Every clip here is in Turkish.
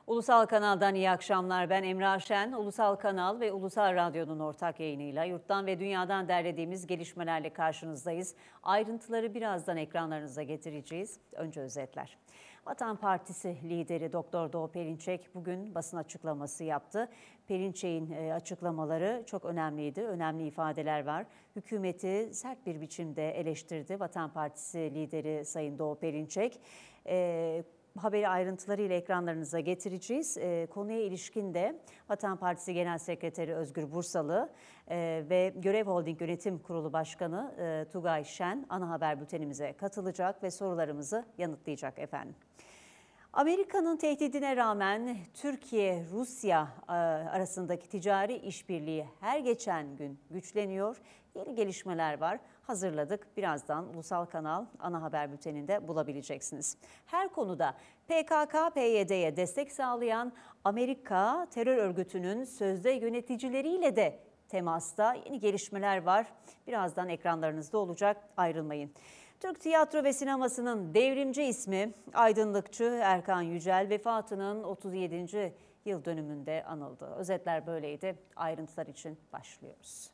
Ulusal Kanal'dan iyi akşamlar. Ben Emrah Şen. Ulusal Kanal ve Ulusal Radyo'nun ortak yayınıyla yurttan ve dünyadan derlediğimiz gelişmelerle karşınızdayız. Ayrıntıları birazdan ekranlarınıza getireceğiz. Önce özetler. Vatan Partisi lideri Doktor Doğu Perinçek bugün basın açıklaması yaptı. Perinçek'in açıklamaları çok önemliydi. Önemli ifadeler var. Hükümeti sert bir biçimde eleştirdi Vatan Partisi lideri Sayın Doğu Perinçek. Haberi ayrıntılarıyla ekranlarınıza getireceğiz. Konuya ilişkin de Vatan Partisi Genel Sekreteri Özgür Bursalı ve Görev Holding Yönetim Kurulu Başkanı Tugay Şen ana haber bültenimize katılacak ve sorularımızı yanıtlayacak efendim. Amerika'nın tehdidine rağmen Türkiye-Rusya arasındaki ticari işbirliği her geçen gün güçleniyor. Yeni gelişmeler var. Hazırladık. Birazdan Ulusal Kanal ana haber bülteninde bulabileceksiniz. Her konuda PKK-PYD'ye destek sağlayan Amerika terör örgütünün sözde yöneticileriyle de temasta yeni gelişmeler var. Birazdan ekranlarınızda olacak. Ayrılmayın. Türk tiyatro ve sinemasının devrimci ismi aydınlıkçı Erkan Yücel vefatının 37. yıl dönümünde anıldı. Özetler böyleydi. Ayrıntılar için başlıyoruz.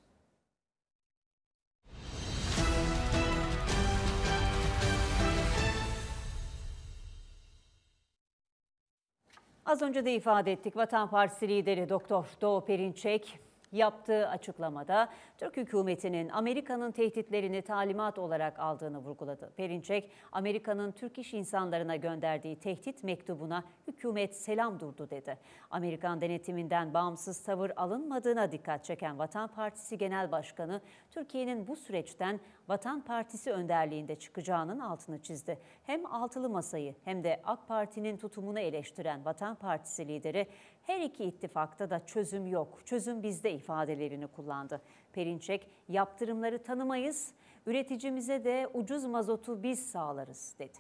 Az önce de ifade ettik. Vatan Partisi lideri Doktor Doğu Perinçek yaptığı açıklamada Türk hükümetinin Amerika'nın tehditlerini talimat olarak aldığını vurguladı. Perinçek, Amerika'nın Türk iş insanlarına gönderdiği tehdit mektubuna hükümet selam durdu dedi. Amerikan denetiminden bağımsız tavır alınmadığına dikkat çeken Vatan Partisi Genel Başkanı, Türkiye'nin bu süreçten Vatan Partisi önderliğinde çıkacağının altını çizdi. Hem altılı masayı hem de AK Parti'nin tutumunu eleştiren Vatan Partisi lideri, her iki ittifakta da çözüm yok, çözüm bizde ifadelerini kullandı. Perinçek, yaptırımları tanımayız, üreticimize de ucuz mazotu biz sağlarız dedi.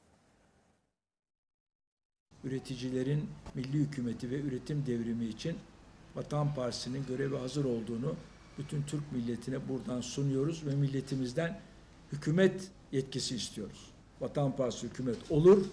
Üreticilerin milli hükümeti ve üretim devrimi için Vatan Partisi'nin göreve hazır olduğunu bütün Türk milletine buradan sunuyoruz ve milletimizden hükümet yetkisi istiyoruz. Vatan Partisi hükümet olur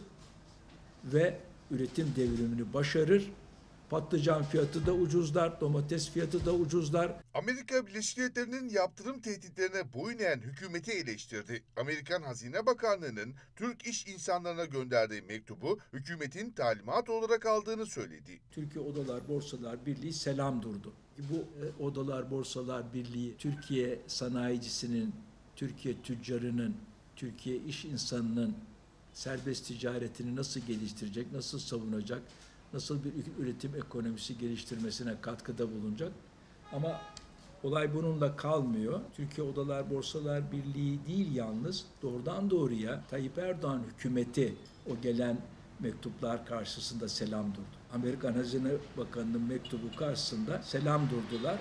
ve üretim devrimini başarır. Patlıcan fiyatı da ucuzlar, domates fiyatı da ucuzlar. Amerika Birleşik Devletleri'nin yaptırım tehditlerine boyun eğen hükümeti eleştirdi. Amerikan Hazine Bakanlığı'nın Türk iş insanlarına gönderdiği mektubu hükümetin talimat olarak aldığını söyledi. Türkiye Odalar Borsalar Birliği selam durdu. Bu Odalar Borsalar Birliği Türkiye sanayicisinin, Türkiye tüccarının, Türkiye iş insanının serbest ticaretini nasıl geliştirecek, nasıl savunacak, nasıl bir üretim ekonomisi geliştirmesine katkıda bulunacak. Ama olay bununla kalmıyor. Türkiye Odalar Borsalar Birliği değil yalnız doğrudan doğruya Tayyip Erdoğan hükümeti o gelen mektuplar karşısında selam durdu. Amerikan Hazine Bakanı'nın mektubu karşısında selam durdular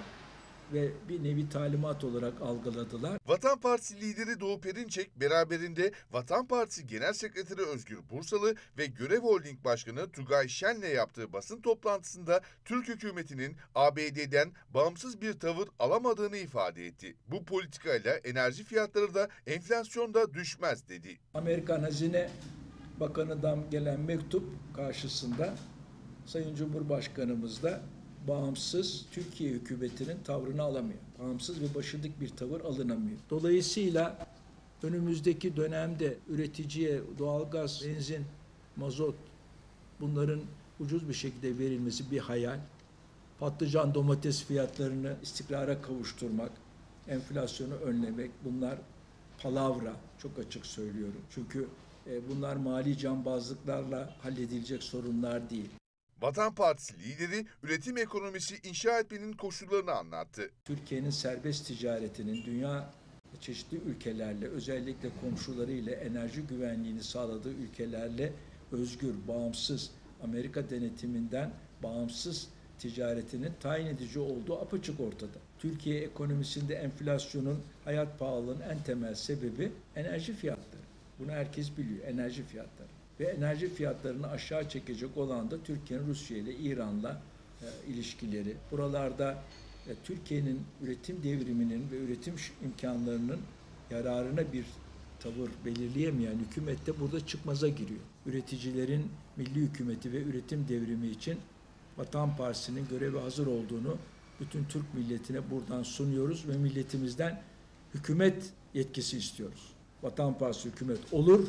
ve bir nevi talimat olarak algıladılar. Vatan Partisi lideri Doğu Perinçek beraberinde Vatan Partisi Genel Sekreteri Özgür Bursalı ve Görev Holding Başkanı Tugay Şen'le yaptığı basın toplantısında Türk hükümetinin ABD'den bağımsız bir tavır alamadığını ifade etti. Bu politikayla enerji fiyatları da enflasyon da düşmez dedi. Amerikan Hazine Bakanı'ndan gelen mektup karşısında Sayın Cumhurbaşkanımız da bağımsız Türkiye hükümetinin tavrını alamıyor. Bağımsız ve başarılı bir tavır alınamıyor. Dolayısıyla önümüzdeki dönemde üreticiye doğalgaz, benzin, mazot bunların ucuz bir şekilde verilmesi bir hayal. Patlıcan, domates fiyatlarını istikrara kavuşturmak, enflasyonu önlemek bunlar palavra. Çok açık söylüyorum. Çünkü bunlar mali cambazlıklarla halledilecek sorunlar değil. Vatan Partisi lideri üretim ekonomisi inşa etmenin koşullarını anlattı. Türkiye'nin serbest ticaretinin dünya çeşitli ülkelerle, özellikle komşularıyla enerji güvenliğini sağladığı ülkelerle özgür, bağımsız, Amerika denetiminden bağımsız ticaretinin tayin edici olduğu apaçık ortada. Türkiye ekonomisinde enflasyonun, hayat pahalılığının en temel sebebi enerji fiyatları. Bunu herkes biliyor, enerji fiyatları. Ve enerji fiyatlarını aşağı çekecek olan da Türkiye'nin Rusya ile İran'la ilişkileri. Buralarda Türkiye'nin üretim devriminin ve üretim imkanlarının yararına bir tavır belirleyemeyen hükümet de burada çıkmaza giriyor. Üreticilerin milli hükümeti ve üretim devrimi için Vatan Partisi'nin göreve hazır olduğunu bütün Türk milletine buradan sunuyoruz ve milletimizden hükümet yetkisi istiyoruz. Vatan Partisi hükümet olur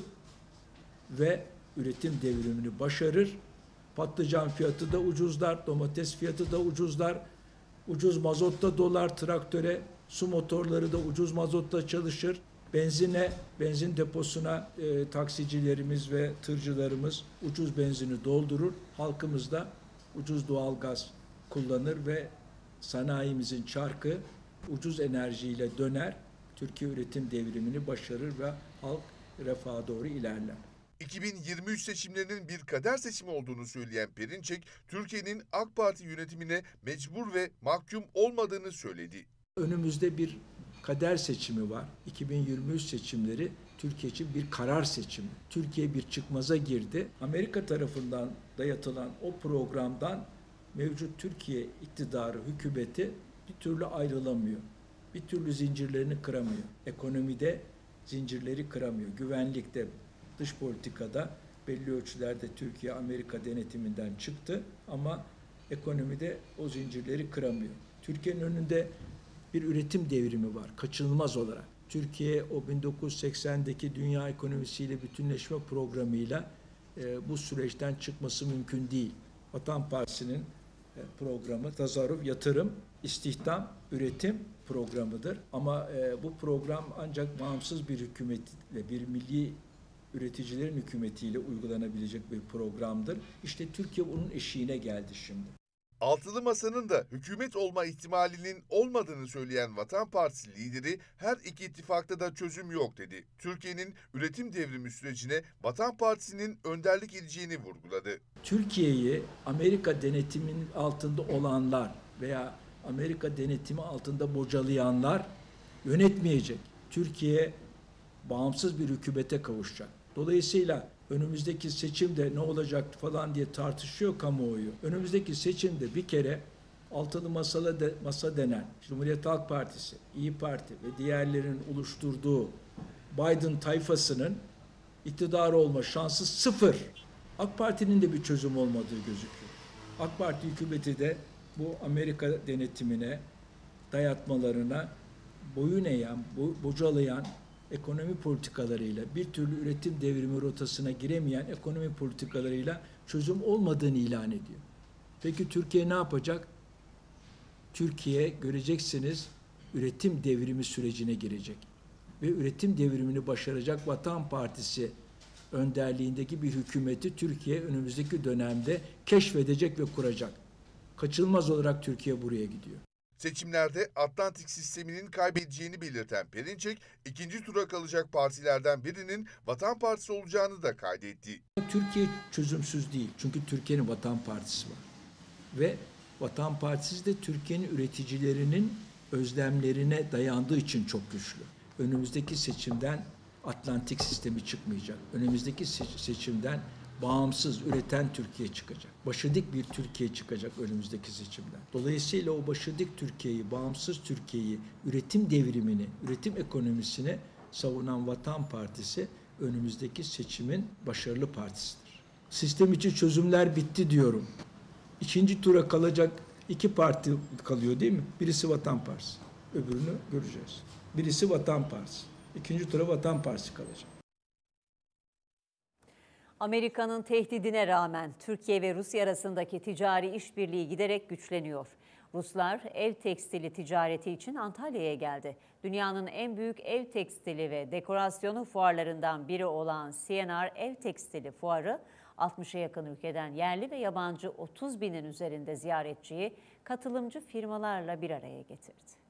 ve üretim devrimini başarır. Patlıcan fiyatı da ucuzlar, domates fiyatı da ucuzlar, ucuz mazotta dolar traktöre, su motorları da ucuz mazotta çalışır. Benzin deposuna taksicilerimiz ve tırcılarımız ucuz benzini doldurur. Halkımız da ucuz doğalgaz kullanır ve sanayimizin çarkı ucuz enerjiyle döner. Türkiye üretim devrimini başarır ve halk refaha doğru ilerler. 2023 seçimlerinin bir kader seçimi olduğunu söyleyen Perinçek, Türkiye'nin AK Parti yönetimine mecbur ve mahkum olmadığını söyledi. Önümüzde bir kader seçimi var. 2023 seçimleri Türkiye için bir karar seçimi. Türkiye bir çıkmaza girdi. Amerika tarafından dayatılan o programdan mevcut Türkiye iktidarı, hükümeti bir türlü ayrılamıyor. Bir türlü zincirlerini kıramıyor. Ekonomide zincirleri kıramıyor. Güvenlikte, dış politikada belli ölçülerde Türkiye Amerika denetiminden çıktı ama ekonomide o zincirleri kıramıyor. Türkiye'nin önünde bir üretim devrimi var kaçınılmaz olarak. Türkiye o 1980'deki dünya ekonomisiyle bütünleşme programıyla bu süreçten çıkması mümkün değil. Vatan Partisi'nin programı tasarruf, yatırım, istihdam, üretim programıdır. Ama bu program ancak bağımsız bir hükümetle, bir milli üreticilerin hükümetiyle uygulanabilecek bir programdır. İşte Türkiye bunun eşiğine geldi şimdi. Altılı Masa'nın da hükümet olma ihtimalinin olmadığını söyleyen Vatan Partisi lideri her iki ittifakta da çözüm yok dedi. Türkiye'nin üretim devrimi sürecine Vatan Partisi'nin önderlik edeceğini vurguladı. Türkiye'yi Amerika denetiminin altında olanlar veya Amerika denetimi altında bocalayanlar yönetmeyecek. Türkiye bağımsız bir hükümete kavuşacak. Dolayısıyla önümüzdeki seçimde ne olacak falan diye tartışıyor kamuoyu. Önümüzdeki seçimde bir kere altılı masa denen Cumhuriyet Halk Partisi, İyi Parti ve diğerlerinin oluşturduğu Biden tayfasının iktidar olma şansı sıfır. AK Parti'nin de bir çözüm olmadığı gözüküyor. AK Parti hükümeti de bu Amerika denetimine, dayatmalarına boyun eğen, bocalayan ekonomi politikalarıyla, bir türlü üretim devrimi rotasına giremeyen ekonomi politikalarıyla çözüm olmadığını ilan ediyor. Peki Türkiye ne yapacak? Türkiye göreceksiniz üretim devrimi sürecine girecek. Ve üretim devrimini başaracak Vatan Partisi önderliğindeki bir hükümeti Türkiye önümüzdeki dönemde keşfedecek ve kuracak. Kaçınılmaz olarak Türkiye buraya gidiyor. Seçimlerde Atlantik sisteminin kaybedeceğini belirten Perinçek, ikinci tura kalacak partilerden birinin Vatan Partisi olacağını da kaydetti. Türkiye çözümsüz değil. Çünkü Türkiye'nin Vatan Partisi var. Ve Vatan Partisi de Türkiye'nin üreticilerinin özlemlerine dayandığı için çok güçlü. Önümüzdeki seçimden Atlantik sistemi çıkmayacak. Önümüzdeki seçimden bağımsız, üreten Türkiye çıkacak. Başıdik bir Türkiye çıkacak önümüzdeki seçimden. Dolayısıyla o başıdik Türkiye'yi, bağımsız Türkiye'yi, üretim devrimini, üretim ekonomisini savunan Vatan Partisi önümüzdeki seçimin başarılı partisidir. Sistem içi çözümler bitti diyorum. İkinci tura kalacak iki parti kalıyor değil mi? Birisi Vatan Partisi. Öbürünü göreceğiz. Birisi Vatan Partisi. İkinci tura Vatan Partisi kalacak. Amerika'nın tehdidine rağmen Türkiye ve Rusya arasındaki ticari işbirliği giderek güçleniyor. Ruslar ev tekstili ticareti için Antalya'ya geldi. Dünyanın en büyük ev tekstili ve dekorasyonu fuarlarından biri olan C&R Ev Tekstili Fuarı, 60'a yakın ülkeden yerli ve yabancı 30 binin üzerinde ziyaretçiyi katılımcı firmalarla bir araya getirdi.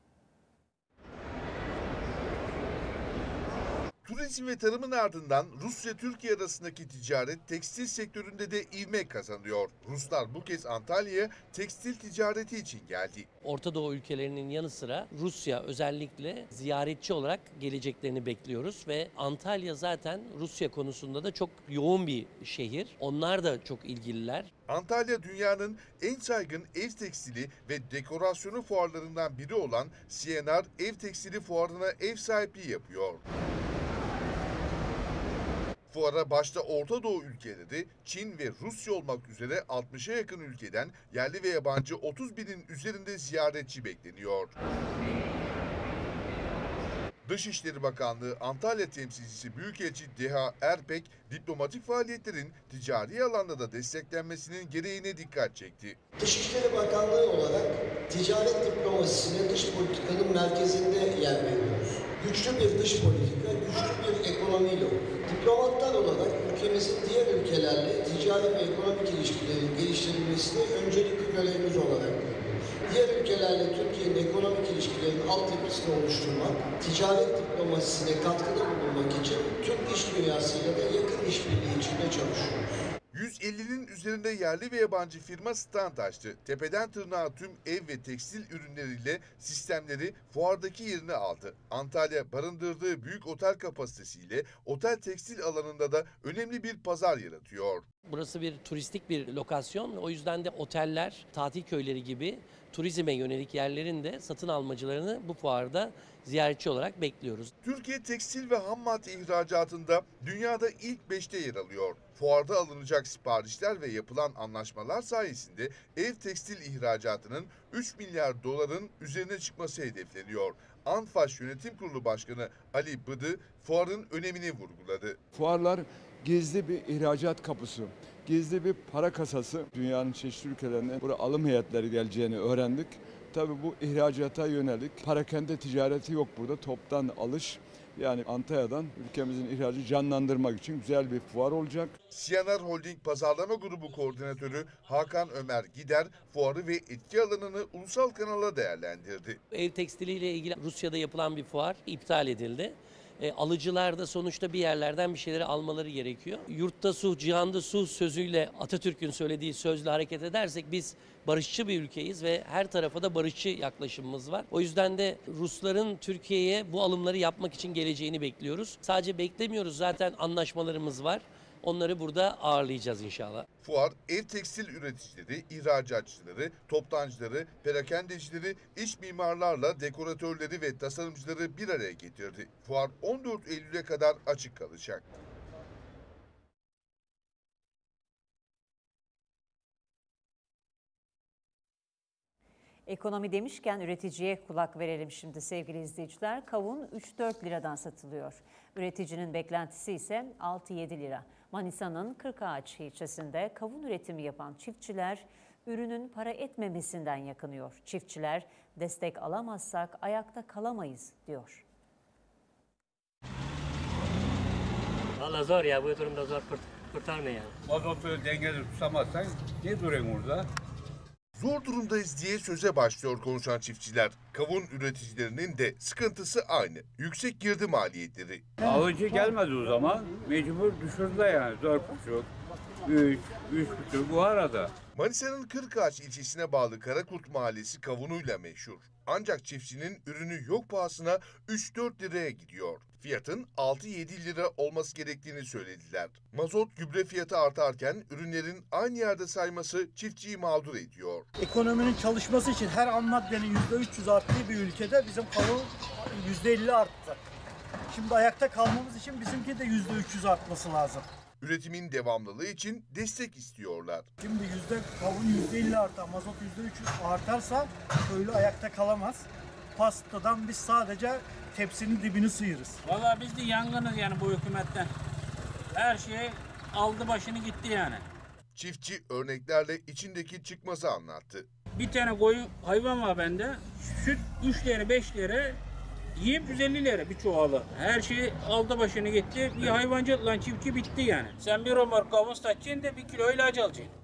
Turizm ve tarımın ardından Rusya-Türkiye arasındaki ticaret tekstil sektöründe de ivme kazanıyor. Ruslar bu kez Antalya'ya tekstil ticareti için geldi. Orta Doğu ülkelerinin yanı sıra Rusya özellikle ziyaretçi olarak geleceklerini bekliyoruz ve Antalya zaten Rusya konusunda da çok yoğun bir şehir. Onlar da çok ilgililer. Antalya dünyanın en saygın ev tekstili ve dekorasyonu fuarlarından biri olan C&R Ev Tekstili Fuarı'na ev sahipliği yapıyor. Fuara başta Orta Doğu ülkeleri, Çin ve Rusya olmak üzere 60'a yakın ülkeden yerli ve yabancı 30 binin üzerinde ziyaretçi bekleniyor. Dışişleri Bakanlığı Antalya temsilcisi Büyükelçi Deha Erpek, diplomatik faaliyetlerin ticari alanda da desteklenmesinin gereğine dikkat çekti. Dışişleri Bakanlığı olarak ticaret diplomasisine dış politikanın merkezinde yer veriyoruz. Güçlü bir dış politika, güçlü bir ekonomiyle olur. Diplomatlar olarak ülkemizin diğer ülkelerle ticari ve ekonomik ilişkilerin geliştirilmesini öncelikli görevimiz olarak görüyoruz. Diğer ülkelerle Türkiye'nin ekonomik ilişkilerinin altyapısını oluşturmak, ticaret diplomasisine katkıda bulunmak için Türk iş dünyasıyla da yakın işbirliği içinde çalışıyoruz. 150'nin üzerinde yerli ve yabancı firma stand açtı. Tepeden tırnağa tüm ev ve tekstil ürünleriyle sistemleri fuardaki yerini aldı. Antalya barındırdığı büyük otel kapasitesiyle otel tekstil alanında da önemli bir pazar yaratıyor. Burası bir turistik bir lokasyon. O yüzden de oteller, tatil köyleri gibi turizme yönelik yerlerin de satın almacılarını bu fuarda ziyaretçi olarak bekliyoruz. Türkiye tekstil ve ham madde ihracatında dünyada ilk 5'te yer alıyor. Fuarda alınacak siparişler ve yapılan anlaşmalar sayesinde ev tekstil ihracatının 3 milyar doların üzerine çıkması hedefleniyor. Anfaş Yönetim Kurulu Başkanı Ali Bıdı fuarın önemini vurguladı. Fuarlar gizli bir ihracat kapısı, gizli bir para kasası. Dünyanın çeşitli ülkelerinden buraya alım heyetleri geleceğini öğrendik. Tabii bu ihracata yönelik parakende ticareti yok burada, toptan alış. Yani Antalya'dan ülkemizin ihracı canlandırmak için güzel bir fuar olacak. CNR Holding Pazarlama Grubu Koordinatörü Hakan Ömer Gider fuarı ve etki alanını ulusal kanala değerlendirdi. Ev tekstiliyle ilgili Rusya'da yapılan bir fuar iptal edildi. Alıcılar da sonuçta bir yerlerden bir şeyleri almaları gerekiyor. Yurtta sulh, cihanda sulh sözüyle Atatürk'ün söylediği sözle hareket edersek biz barışçı bir ülkeyiz ve her tarafa da barışçı yaklaşımımız var. O yüzden de Rusların Türkiye'ye bu alımları yapmak için geleceğini bekliyoruz. Sadece beklemiyoruz, zaten anlaşmalarımız var. Onları burada ağırlayacağız inşallah. Fuar ev tekstil üreticileri, ihracatçıları, toptancıları, perakendecileri, iç mimarlarla dekoratörleri ve tasarımcıları bir araya getirdi. Fuar 14 Eylül'e kadar açık kalacak. Ekonomi demişken üreticiye kulak verelim şimdi sevgili izleyiciler. Kavun 3-4 liradan satılıyor. Üreticinin beklentisi ise 6-7 lira. Manisa'nın Kırkağaç ilçesinde kavun üretimi yapan çiftçiler ürünün para etmemesinden yakınıyor. Çiftçiler destek alamazsak ayakta kalamayız diyor. Valla zor ya, bu durumda zor kurtarmıyor yani. Mazotu dengeli tutamazsan ne duruyorsun orada? Zor durumdayız diye söze başlıyor konuşan çiftçiler. Kavun üreticilerinin de sıkıntısı aynı. Yüksek girdi maliyetleri. Alıcı gelmedi o zaman. Mecbur düşürdü yani. 4,5, 3,5 bu arada. Manisa'nın Kırkağaç ilçesine bağlı Karakurt Mahallesi kavunuyla meşhur. Ancak çiftçinin ürünü yok pahasına 3-4 liraya gidiyor. Fiyatın 6-7 lira olması gerektiğini söylediler. Mazot, gübre fiyatı artarken ürünlerin aynı yerde sayması çiftçiyi mağdur ediyor. Ekonominin çalışması için her ham maddenin %300 arttığı bir ülkede bizim kavun %50 arttı. Şimdi ayakta kalmamız için bizimki de %300 artması lazım. Üretimin devamlılığı için destek istiyorlar. Şimdi kavun %50 artar, mazot %300 artarsa köylü ayakta kalamaz. Pastadan biz sadece tepsinin dibini sıyırız. Valla biz de yangınız yani bu hükümetten. Her şey aldı başını gitti yani. Çiftçi örneklerle içindeki çıkmazı anlattı. Bir tane koyun hayvan var bende. Süt 3 lira 5 lira. Yiyip 150 lira bir çuvalı. Her şey aldı başını gitti. Bir hayvancılık lan çiftçi bitti yani. Sen bir romar kavun satacaksın da 1 kilo ilaç alacaksın.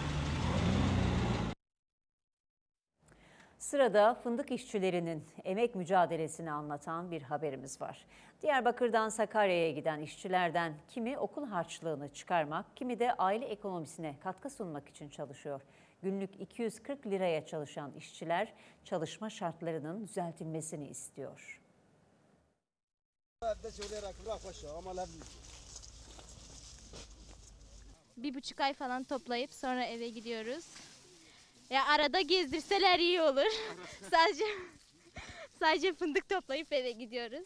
Sırada fındık işçilerinin emek mücadelesini anlatan bir haberimiz var. Diyarbakır'dan Sakarya'ya giden işçilerden kimi okul harçlığını çıkarmak, kimi de aile ekonomisine katkı sunmak için çalışıyor. Günlük 240 liraya çalışan işçiler çalışma şartlarının düzeltilmesini istiyor. 1,5 ay falan toplayıp sonra eve gidiyoruz. Ya arada gezdirseler iyi olur. Sadece fındık toplayıp eve gidiyoruz.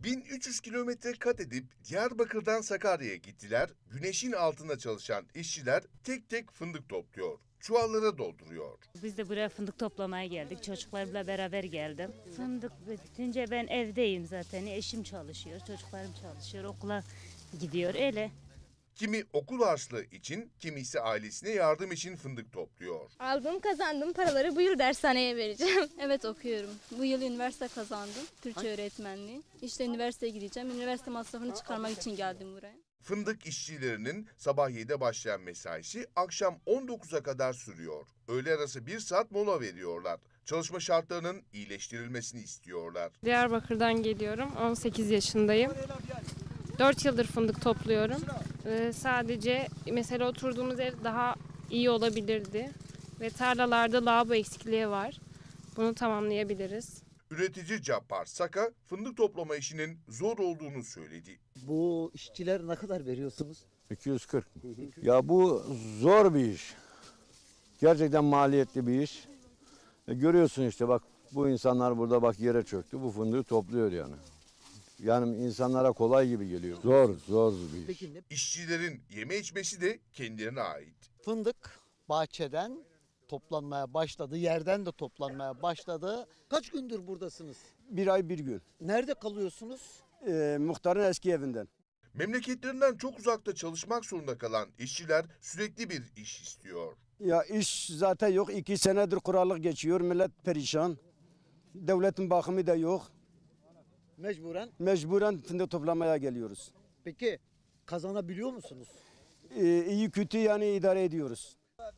1300 kilometre kat edip Diyarbakır'dan Sakarya'ya gittiler. Güneşin altında çalışan işçiler tek tek fındık topluyor. Çuvallara dolduruyor. Biz de buraya fındık toplamaya geldik. Çocuklarımla beraber geldim. Fındık bitince ben evdeyim zaten. Eşim çalışıyor, çocuklarım çalışıyor, okula gidiyor öyle. Kimi okul harçlığı için, kimi ise ailesine yardım için fındık topluyor. Kazandığım paraları bu yıl dershaneye vereceğim. Evet, okuyorum. Bu yıl üniversite kazandım. Türkçe öğretmenliği. İşte üniversiteye gideceğim. Üniversite masrafını çıkarmak için geldim buraya. Fındık işçilerinin sabah 7'de başlayan mesaisi akşam 19'a kadar sürüyor. Öğle arası 1 saat mola veriyorlar. Çalışma şartlarının iyileştirilmesini istiyorlar. Diyarbakır'dan geliyorum. 18 yaşındayım. 4 yıldır fındık topluyorum. Sadece mesela oturduğumuz ev daha iyi olabilirdi. Ve tarlalarda lavabo eksikliği var. Bunu tamamlayabiliriz. Üretici Cabbar Saka fındık toplama işinin zor olduğunu söyledi. Bu işçiler ne kadar veriyorsunuz? 240. Ya bu zor bir iş. Gerçekten maliyetli bir iş. Görüyorsun işte bak bu insanlar burada bak yere çöktü. Bu fındığı topluyor yani. Yani insanlara kolay gibi geliyor. Zor bir iş. İşçilerin yeme içmesi de kendilerine ait. Fındık bahçeden toplanmaya başladı, yerden de toplanmaya başladı. Kaç gündür buradasınız? 1 ay 1 gün. Nerede kalıyorsunuz? Muhtarın eski evinden. Memleketlerinden çok uzakta çalışmak zorunda kalan işçiler sürekli bir iş istiyor. Ya iş zaten yok. 2 senedir kurallık geçiyor. Millet perişan. Devletin bakımı da yok. Mecburen fındık toplamaya geliyoruz. Peki kazanabiliyor musunuz? İyi kötü yani idare ediyoruz.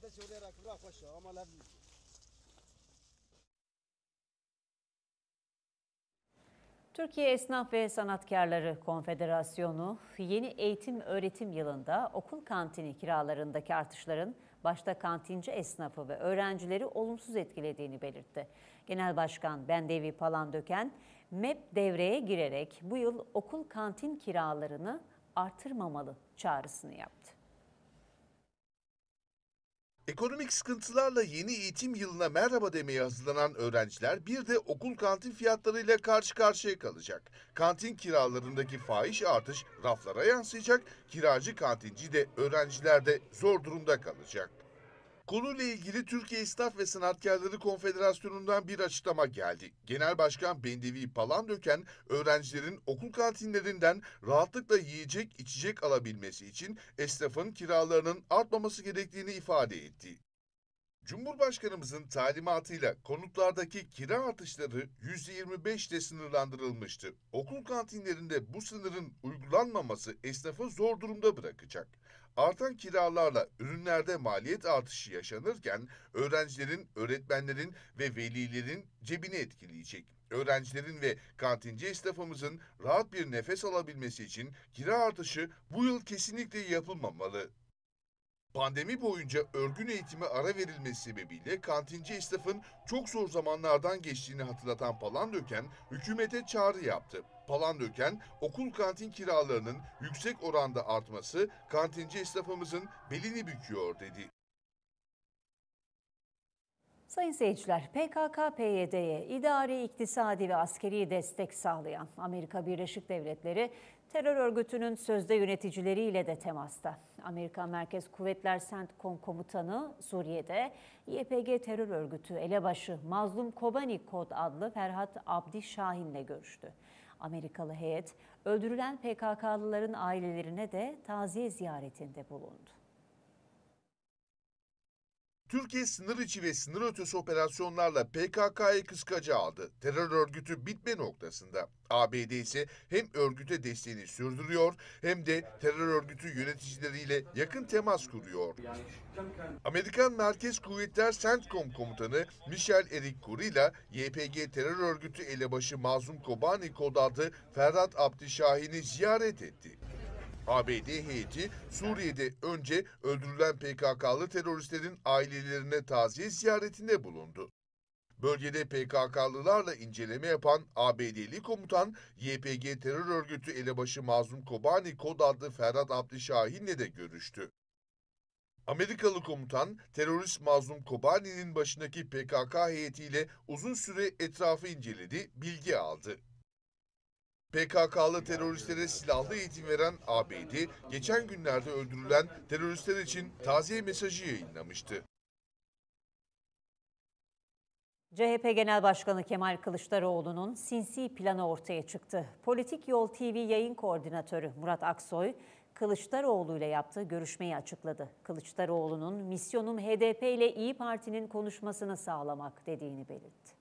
Türkiye Esnaf ve Sanatkarları Konfederasyonu yeni eğitim öğretim yılında okul kantini kiralarındaki artışların başta kantinci esnafı ve öğrencileri olumsuz etkilediğini belirtti. Genel Başkan Bendevi Palandöken, MEP devreye girerek bu yıl okul kantin kiralarını artırmamalı çağrısını yaptı. Ekonomik sıkıntılarla yeni eğitim yılına merhaba demeye hazırlanan öğrenciler bir de okul kantin fiyatlarıyla karşı karşıya kalacak. Kantin kiralarındaki fahiş artış raflara yansıyacak, kiracı kantinci de öğrenciler de zor durumda kalacak. Konuyla ilgili Türkiye Esnaf ve Sanatkarları Konfederasyonu'ndan bir açıklama geldi. Genel Başkan Bendevi Palandöken, öğrencilerin okul kantinlerinden rahatlıkla yiyecek, içecek alabilmesi için esnafın kiralarının artmaması gerektiğini ifade etti. Cumhurbaşkanımızın talimatıyla konutlardaki kira artışları %25'te sınırlandırılmıştı. Okul kantinlerinde bu sınırın uygulanmaması esnafı zor durumda bırakacak. Artan kiralarla ürünlerde maliyet artışı yaşanırken öğrencilerin, öğretmenlerin ve velilerin cebini etkileyecek. Öğrencilerin ve kantinci esnafımızın rahat bir nefes alabilmesi için kira artışı bu yıl kesinlikle yapılmamalı. Pandemi boyunca örgün eğitime ara verilmesi sebebiyle kantinci esnafın çok zor zamanlardan geçtiğini hatırlatan Palandöken, hükümete çağrı yaptı. Palandöken, okul kantin kiralarının yüksek oranda artması kantinci esnafımızın belini büküyor dedi. Sayın seyirciler, PKK-PYD'ye idari, iktisadi ve askeri destek sağlayan Amerika Birleşik Devletleri, terör örgütünün sözde yöneticileriyle de temasta. Amerikan Merkez Kuvvetler CENTCOM komutanı Suriye'de YPG terör örgütü elebaşı Mazlum Kobani Kod adlı Ferhat Abdi Şahin'le görüştü. Amerikalı heyet öldürülen PKK'lıların ailelerine de taziye ziyaretinde bulundu. Türkiye sınır içi ve sınır ötesi operasyonlarla PKK'yı kıskaca aldı. Terör örgütü bitme noktasında. ABD ise hem örgüte desteğini sürdürüyor hem de terör örgütü yöneticileriyle yakın temas kuruyor. Amerikan Merkez Kuvvetler CENTCOM komutanı Michel Eric Curry ile YPG terör örgütü elebaşı Mazlum Kobani Kod adlı Ferhat Abdi Şahin'i ziyaret etti. ABD heyeti Suriye'de önce öldürülen PKK'lı teröristlerin ailelerine taziye ziyaretinde bulundu. Bölgede PKK'lılarla inceleme yapan ABD'li komutan YPG terör örgütü elebaşı Mazlum Kobani Kod adlı Ferhat Abdi Şahin'le de görüştü. Amerikalı komutan terörist Mazlum Kobani'nin başındaki PKK heyetiyle uzun süre etrafı inceledi, bilgi aldı. PKK'lı teröristlere silahlı eğitim veren ABD, geçen günlerde öldürülen teröristler için taziye mesajı yayınlamıştı. CHP Genel Başkanı Kemal Kılıçdaroğlu'nun sinsi planı ortaya çıktı. Politik Yol TV yayın koordinatörü Murat Aksoy, Kılıçdaroğlu ile yaptığı görüşmeyi açıkladı. Kılıçdaroğlu'nun misyonum HDP ile İYİ Parti'nin konuşmasını sağlamak dediğini belirtti.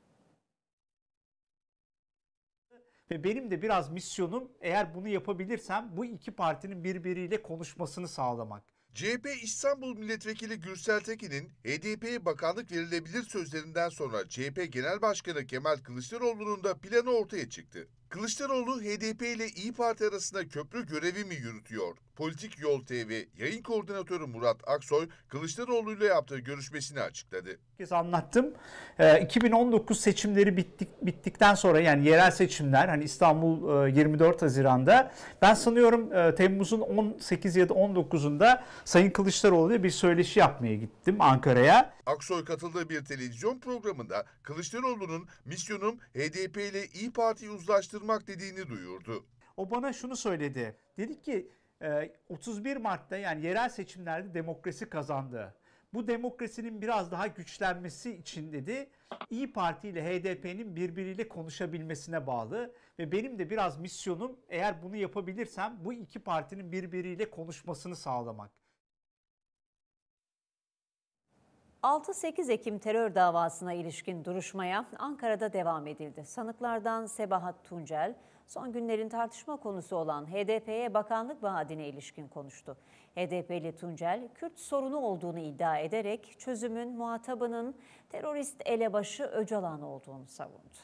Ve benim de biraz misyonum, eğer bunu yapabilirsem, bu iki partinin birbiriyle konuşmasını sağlamak. CHP İstanbul Milletvekili Gürsel Tekin'in HDP'ye bakanlık verilebilir sözlerinden sonra CHP Genel Başkanı Kemal Kılıçdaroğlu'nun da planı ortaya çıktı. Kılıçdaroğlu HDP ile İYİ Parti arasında köprü görevi mi yürütüyor? Politik Yol TV yayın koordinatörü Murat Aksoy, Kılıçdaroğlu ile yaptığı görüşmesini açıkladı. Bir kez anlattım. 2019 seçimleri bittikten sonra, yani yerel seçimler, hani İstanbul 24 Haziran'da, ben sanıyorum Temmuz'un 18 ya da 19'unda Sayın Kılıçdaroğlu ile bir söyleşi yapmaya gittim Ankara'ya. Aksoy katıldığı bir televizyon programında Kılıçdaroğlu'nun misyonum HDP ile İYİ Parti'yi uzlaştırmak dediğini duyurdu. O bana şunu söyledi. Dedik ki 31 Mart'ta, yani yerel seçimlerde demokrasi kazandı. Bu demokrasinin biraz daha güçlenmesi için dedi, İYİ Parti ile HDP'nin birbiriyle konuşabilmesine bağlı ve benim de biraz misyonum, eğer bunu yapabilirsem, bu iki partinin birbiriyle konuşmasını sağlamak. 6-8 Ekim terör davasına ilişkin duruşmaya Ankara'da devam edildi. Sanıklardan Sebahat Tuncel, son günlerin tartışma konusu olan HDP'ye bakanlık vaadine ilişkin konuştu. HDP'li Tuncel, Kürt sorunu olduğunu iddia ederek çözümün muhatabının terörist elebaşı Öcalan olduğunu savundu.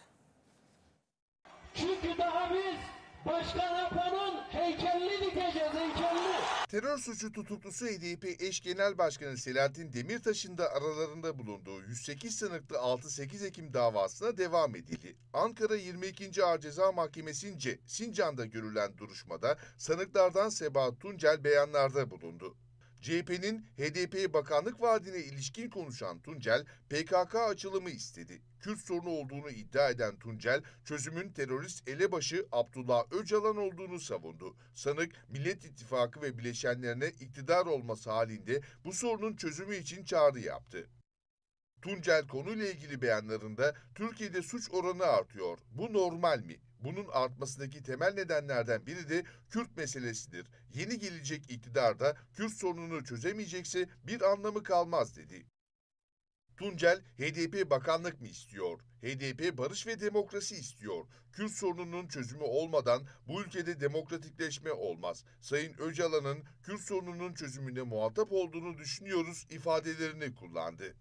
Çünkü daha biz Başkan Apo'nun heykelini dikeceğiz, heykelini. Terör suçu tutuklusu HDP eş genel başkanı Selahattin Demirtaş'ın da aralarında bulunduğu 108 sanıklı 6-8 Ekim davasına devam edildi. Ankara 22. Ağır Ceza Mahkemesi'nce Sincan'da görülen duruşmada sanıklardan Sebahat Tuncel beyanlarda bulundu. CHP'nin HDP'ye bakanlık vaadine ilişkin konuşan Tuncel, PKK açılımı istedi. Kürt sorunu olduğunu iddia eden Tuncel, çözümün terörist elebaşı Abdullah Öcalan olduğunu savundu. Sanık, Millet İttifakı ve bileşenlerine iktidar olması halinde bu sorunun çözümü için çağrı yaptı. Tuncel konuyla ilgili beyanlarında Türkiye'de suç oranı artıyor. Bu normal mi? Bunun artmasındaki temel nedenlerden biri de Kürt meselesidir. Yeni gelecek iktidar da Kürt sorununu çözemeyecekse bir anlamı kalmaz dedi. Tuncel, HDP bakanlık mı istiyor? HDP barış ve demokrasi istiyor. Kürt sorununun çözümü olmadan bu ülkede demokratikleşme olmaz. Sayın Öcalan'ın Kürt sorununun çözümüne muhatap olduğunu düşünüyoruz ifadelerini kullandı.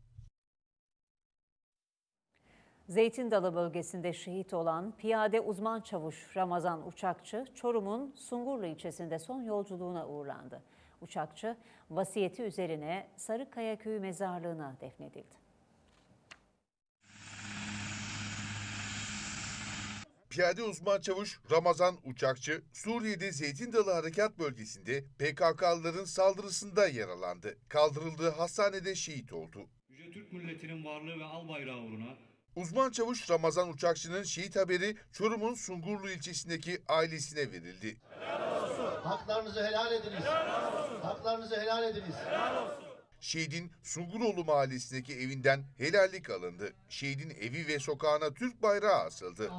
Zeytindalı bölgesinde şehit olan piyade uzman çavuş Ramazan Uçakçı, Çorum'un Sungurlu ilçesinde son yolculuğuna uğurlandı. Uçakçı, vasiyeti üzerine Sarıkaya Köyü mezarlığına defnedildi. Piyade uzman çavuş Ramazan Uçakçı, Suriye'de Zeytindalı Harekat Bölgesi'nde PKK'lıların saldırısında yaralandı. Kaldırıldığı hastanede şehit oldu. Yüce Türk milletinin varlığı ve al bayrağı uğruna Uzman çavuş Ramazan Uçakçı'nın şehit haberi Çorum'un Sungurlu ilçesindeki ailesine verildi. Haklarınızı helal ediniz. Haklarınızı helal ediniz. Şehidin Sunguroğlu mahallesindeki evinden helallik alındı. Şehidin evi ve sokağına Türk bayrağı asıldı.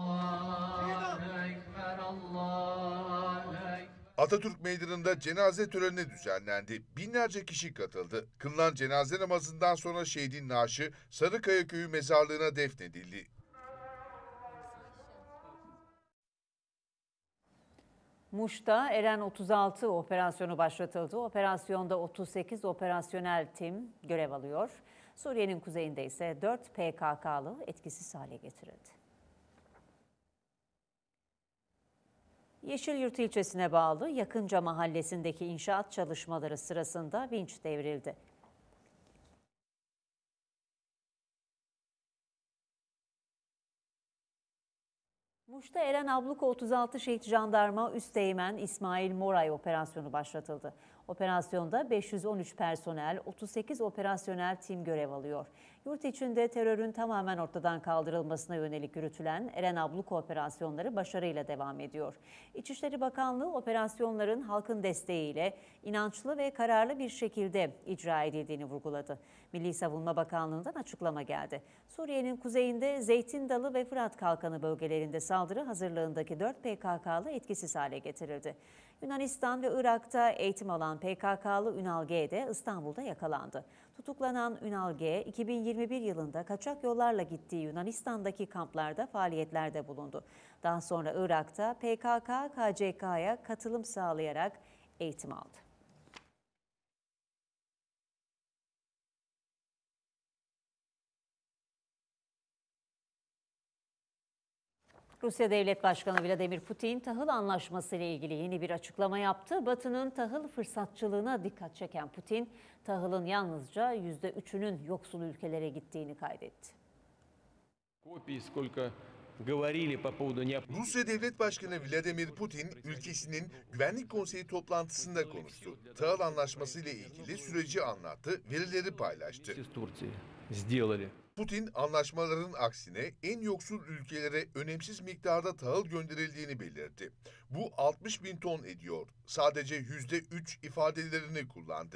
Atatürk Meydanı'nda cenaze töreni düzenlendi. Binlerce kişi katıldı. Kılınan cenaze namazından sonra şehidin naaşı Sarıkaya Köyü mezarlığına defnedildi. Muş'ta Eren 36 operasyonu başlatıldı. Operasyonda 38 operasyonel tim görev alıyor. Suriye'nin kuzeyinde ise 4 PKK'lı etkisiz hale getirildi. Yeşilyurt ilçesine bağlı Yakınca mahallesindeki inşaat çalışmaları sırasında vinç devrildi. Muş'ta Eren Abluka 36 şehit jandarma Üsteğmen İsmail Moray operasyonu başlatıldı. Operasyonda 513 personel, 38 operasyonel tim görev alıyor. Yurt içinde terörün tamamen ortadan kaldırılmasına yönelik yürütülen Eren Abluk operasyonları başarıyla devam ediyor. İçişleri Bakanlığı operasyonların halkın desteğiyle inançlı ve kararlı bir şekilde icra edildiğini vurguladı. Milli Savunma Bakanlığı'ndan açıklama geldi. Suriye'nin kuzeyinde Zeytin Dalı ve Fırat Kalkanı bölgelerinde saldırı hazırlığındaki 4 PKK'lı etkisiz hale getirildi. Yunanistan ve Irak'ta eğitim alan PKK'lı Ünal G de İstanbul'da yakalandı. Tutuklanan Ünal G, 2021 yılında kaçak yollarla gittiği Yunanistan'daki kamplarda faaliyetlerde bulundu. Daha sonra Irak'ta PKK-KCK'ya katılım sağlayarak eğitim aldı. Rusya Devlet Başkanı Vladimir Putin, tahıl anlaşması ile ilgili yeni bir açıklama yaptı. Batı'nın tahıl fırsatçılığına dikkat çeken Putin, tahılın yalnızca %3'ünün yoksul ülkelere gittiğini kaydetti. Rusya Devlet Başkanı Vladimir Putin, ülkesinin Güvenlik Konseyi toplantısında konuştu. Tahıl anlaşması ile ilgili süreci anlattı, verileri paylaştı. Putin, anlaşmaların aksine en yoksul ülkelere önemsiz miktarda tahıl gönderildiğini belirtti. Bu 60 bin ton ediyor. Sadece %3 ifadelerini kullandı.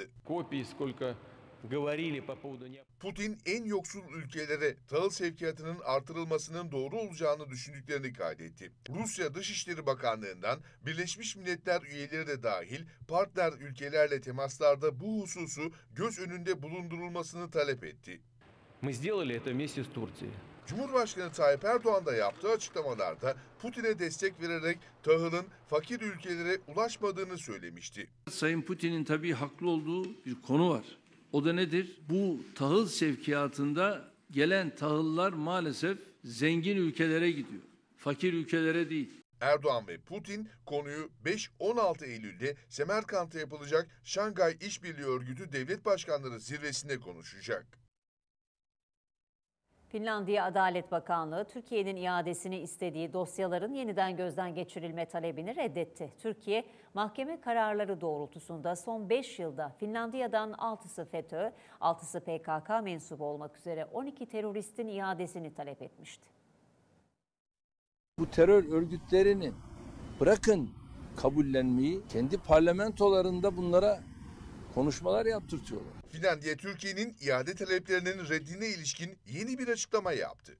Putin, en yoksul ülkelere tahıl sevkiyatının artırılmasının doğru olacağını düşündüklerini kaydetti. Rusya Dışişleri Bakanlığı'ndan Birleşmiş Milletler üyeleri de dahil partner ülkelerle temaslarda bu hususu göz önünde bulundurulmasını talep etti. Cumhurbaşkanı Tayyip Erdoğan da yaptığı açıklamalarda Putin'e destek vererek tahılın fakir ülkelere ulaşmadığını söylemişti. Sayın Putin'in tabii haklı olduğu bir konu var. O da nedir? Bu tahıl sevkiyatında gelen tahıllar maalesef zengin ülkelere gidiyor. Fakir ülkelere değil. Erdoğan ve Putin konuyu 5-16 Eylül'de Semerkant'ta yapılacak Şangay İşbirliği Örgütü Devlet Başkanları Zirvesi'nde konuşacak. Finlandiya Adalet Bakanlığı, Türkiye'nin iadesini istediği dosyaların yeniden gözden geçirilme talebini reddetti. Türkiye, mahkeme kararları doğrultusunda son 5 yılda Finlandiya'dan 6'sı FETÖ, 6'sı PKK mensubu olmak üzere 12 teröristin iadesini talep etmişti. Bu terör örgütlerinin bırakın kabullenmeyi, kendi parlamentolarında bunlara konuşmalar yaptırtıyorlar. Finlandiya, Türkiye'nin iade taleplerinin reddine ilişkin yeni bir açıklama yaptı.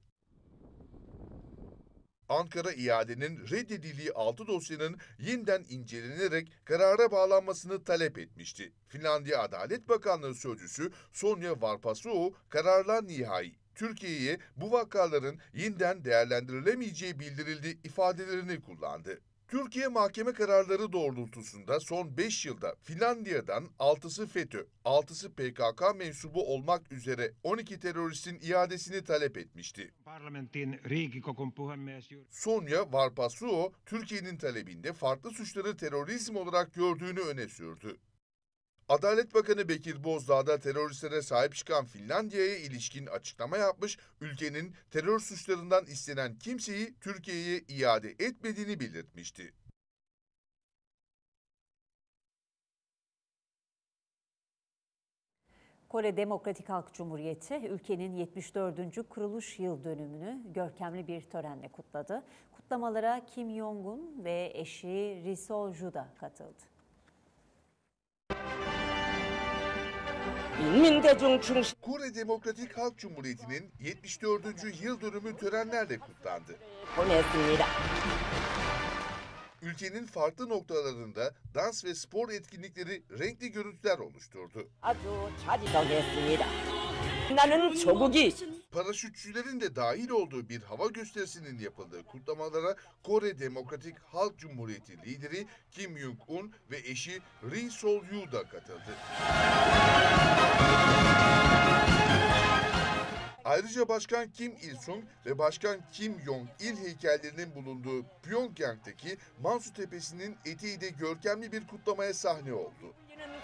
Ankara, iadenin reddedildiği 6 dosyanın yeniden incelenerek karara bağlanmasını talep etmişti. Finlandiya Adalet Bakanlığı Sözcüsü Sonya Varpasuo, kararlar nihai, Türkiye'ye bu vakaların yeniden değerlendirilemeyeceği bildirildi ifadelerini kullandı. Türkiye mahkeme kararları doğrultusunda son 5 yılda Finlandiya'dan 6'sı FETÖ, 6'sı PKK mensubu olmak üzere 12 teröristin iadesini talep etmişti. Sonya Varpasuo, Türkiye'nin talebinde farklı suçları terörizm olarak gördüğünü öne sürdü. Adalet Bakanı Bekir Bozdağ da teröristlere sahip çıkan Finlandiya'ya ilişkin açıklama yapmış, ülkenin terör suçlarından istenen kimseyi Türkiye'ye iade etmediğini belirtmişti. Kore Demokratik Halk Cumhuriyeti, ülkenin 74. kuruluş yıl dönümünü görkemli bir törenle kutladı. Kutlamalara Kim Jong-un ve eşi Ri Sol-ju da katıldı. Kore Demokratik Halk Cumhuriyeti'nin 74. yıl dönümü törenlerle kutlandı. Ülkenin farklı noktalarında dans ve spor etkinlikleri renkli görüntüler oluşturdu. Paraşütçülerin de dahil olduğu bir hava gösterisinin yapıldığı kutlamalara Kore Demokratik Halk Cumhuriyeti lideri Kim Jong-un ve eşi Ri Sol-ju da katıldı. Ayrıca Başkan Kim Il-sung ve Başkan Kim Jong-il heykellerinin bulunduğu Pyongyang'daki Mansu Tepesi'nin eteği de görkemli bir kutlamaya sahne oldu.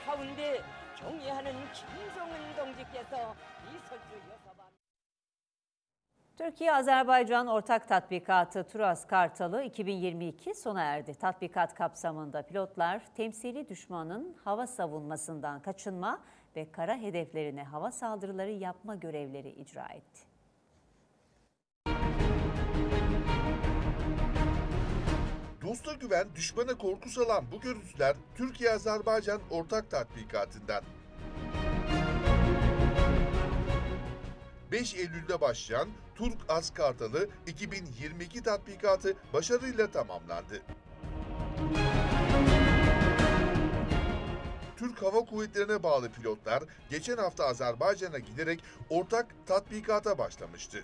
Türkiye-Azerbaycan ortak tatbikatı Turas Kartalı 2022 sona erdi. Tatbikat kapsamında pilotlar temsili düşmanın hava savunmasından kaçınma ve kara hedeflerine hava saldırıları yapma görevleri icra etti. Dosta güven, düşmana korku salan bu görüntüler Türkiye-Azerbaycan ortak tatbikatından. 5 Eylül'de başlayan Turk-Az Kartalı 2022 tatbikatı başarıyla tamamlandı. Türk Hava Kuvvetleri'ne bağlı pilotlar geçen hafta Azerbaycan'a giderek ortak tatbikata başlamıştı.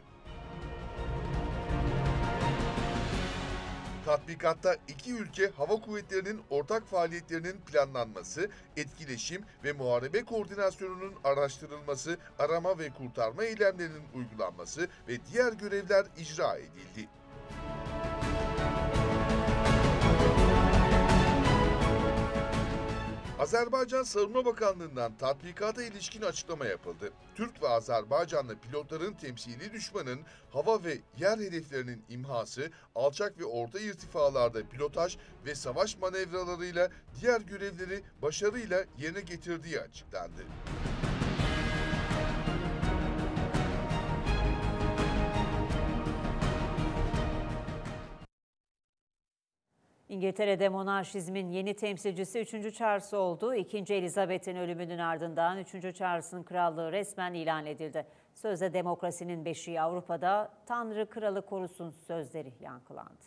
Tatbikatta iki ülke hava kuvvetlerinin ortak faaliyetlerinin planlanması, etkileşim ve muharebe koordinasyonunun araştırılması, arama ve kurtarma eylemlerinin uygulanması ve diğer görevler icra edildi. Azerbaycan Savunma Bakanlığı'ndan tatbikata ilişkin açıklama yapıldı. Türk ve Azerbaycanlı pilotların temsili düşmanın hava ve yer hedeflerinin imhası, alçak ve orta irtifalarda pilotaj ve savaş manevralarıyla diğer görevleri başarıyla yerine getirdiği açıklandı. İngiltere'de monarşizmin yeni temsilcisi 3. Charles oldu. 2. Elizabeth'in ölümünün ardından 3. Charles'ın krallığı resmen ilan edildi. Sözde demokrasinin beşiği Avrupa'da Tanrı kralı korusun sözleri yankılandı.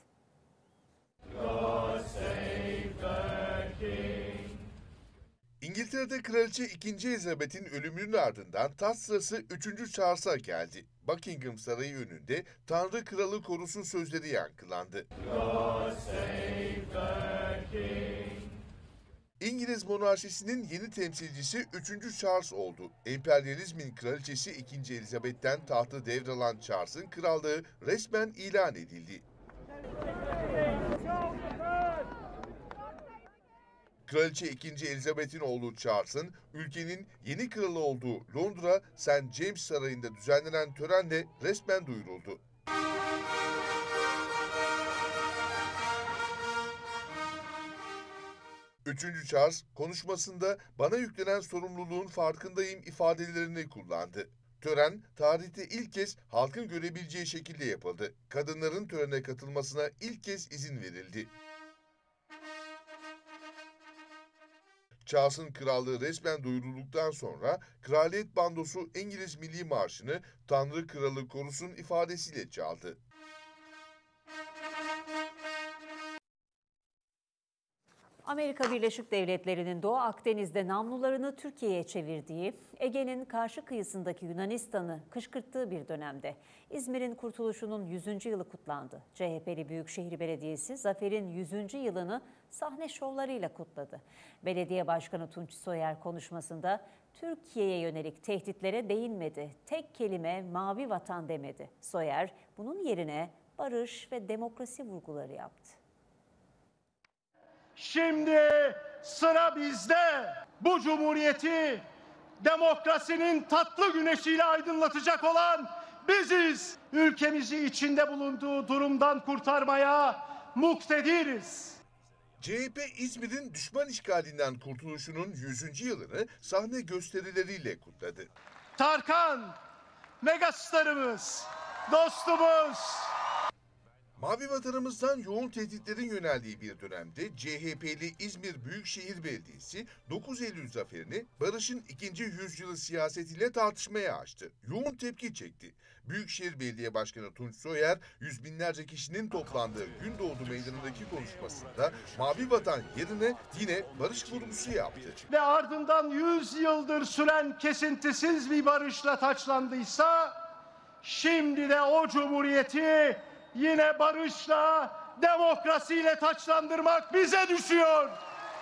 İngiltere'de Kraliçe 2. Elizabeth'in ölümünün ardından taht sırası 3. Charles'a geldi. Buckingham Sarayı önünde Tanrı kralı korusun sözleri yankılandı. İngiliz monarşisinin yeni temsilcisi 3. Charles oldu. Emperyalizmin kraliçesi 2. Elizabeth'ten tahtı devralan Charles'ın krallığı resmen ilan edildi. Kraliçe 2. Elizabeth'in oğlu Charles'ın ülkenin yeni kralı olduğu Londra St. James Sarayı'nda düzenlenen törenle resmen duyuruldu. Üçüncü Charles konuşmasında bana yüklenen sorumluluğun farkındayım ifadelerini kullandı. Tören tarihte ilk kez halkın görebileceği şekilde yapıldı. Kadınların törene katılmasına ilk kez izin verildi. Charles'ın krallığı resmen duyurulduktan sonra Kraliyet Bandosu İngiliz Milli Marşı'nı Tanrı Kralı korusun ifadesiyle çaldı. Amerika Birleşik Devletleri'nin Doğu Akdeniz'de namlularını Türkiye'ye çevirdiği, Ege'nin karşı kıyısındaki Yunanistan'ı kışkırttığı bir dönemde İzmir'in kurtuluşunun 100. yılı kutlandı. CHP'li Büyükşehir Belediyesi zaferin 100. yılını sahne şovlarıyla kutladı. Belediye Başkanı Tunç Soyer konuşmasında Türkiye'ye yönelik tehditlere değinmedi. Tek kelime mavi vatan demedi. Soyer bunun yerine barış ve demokrasi vurguları yaptı. Şimdi sıra bizde. Bu cumhuriyeti demokrasinin tatlı güneşiyle aydınlatacak olan biziz. Ülkemizi içinde bulunduğu durumdan kurtarmaya muktediriz. CHP İzmir'in düşman işgalinden kurtuluşunun 100. yılını sahne gösterileriyle kutladı. Tarkan, megastarımız, dostumuz. Mavi vatanımızdan yoğun tehditlerin yöneldiği bir dönemde CHP'li İzmir Büyükşehir Belediyesi 9 Eylül zaferini barışın 2. yüzyılı siyasetiyle tartışmaya açtı. Yoğun tepki çekti. Büyükşehir Belediye Başkanı Tunç Soyer, yüz binlerce kişinin toplandığı Gündoğdu Meydanı'ndaki konuşmasında Mavi Vatan yerine yine barış vurgusu yaptı. Ve ardından 100 yıldır süren kesintisiz bir barışla taçlandıysa, şimdi de o cumhuriyeti yine barışla, demokrasiyle taçlandırmak bize düşüyor.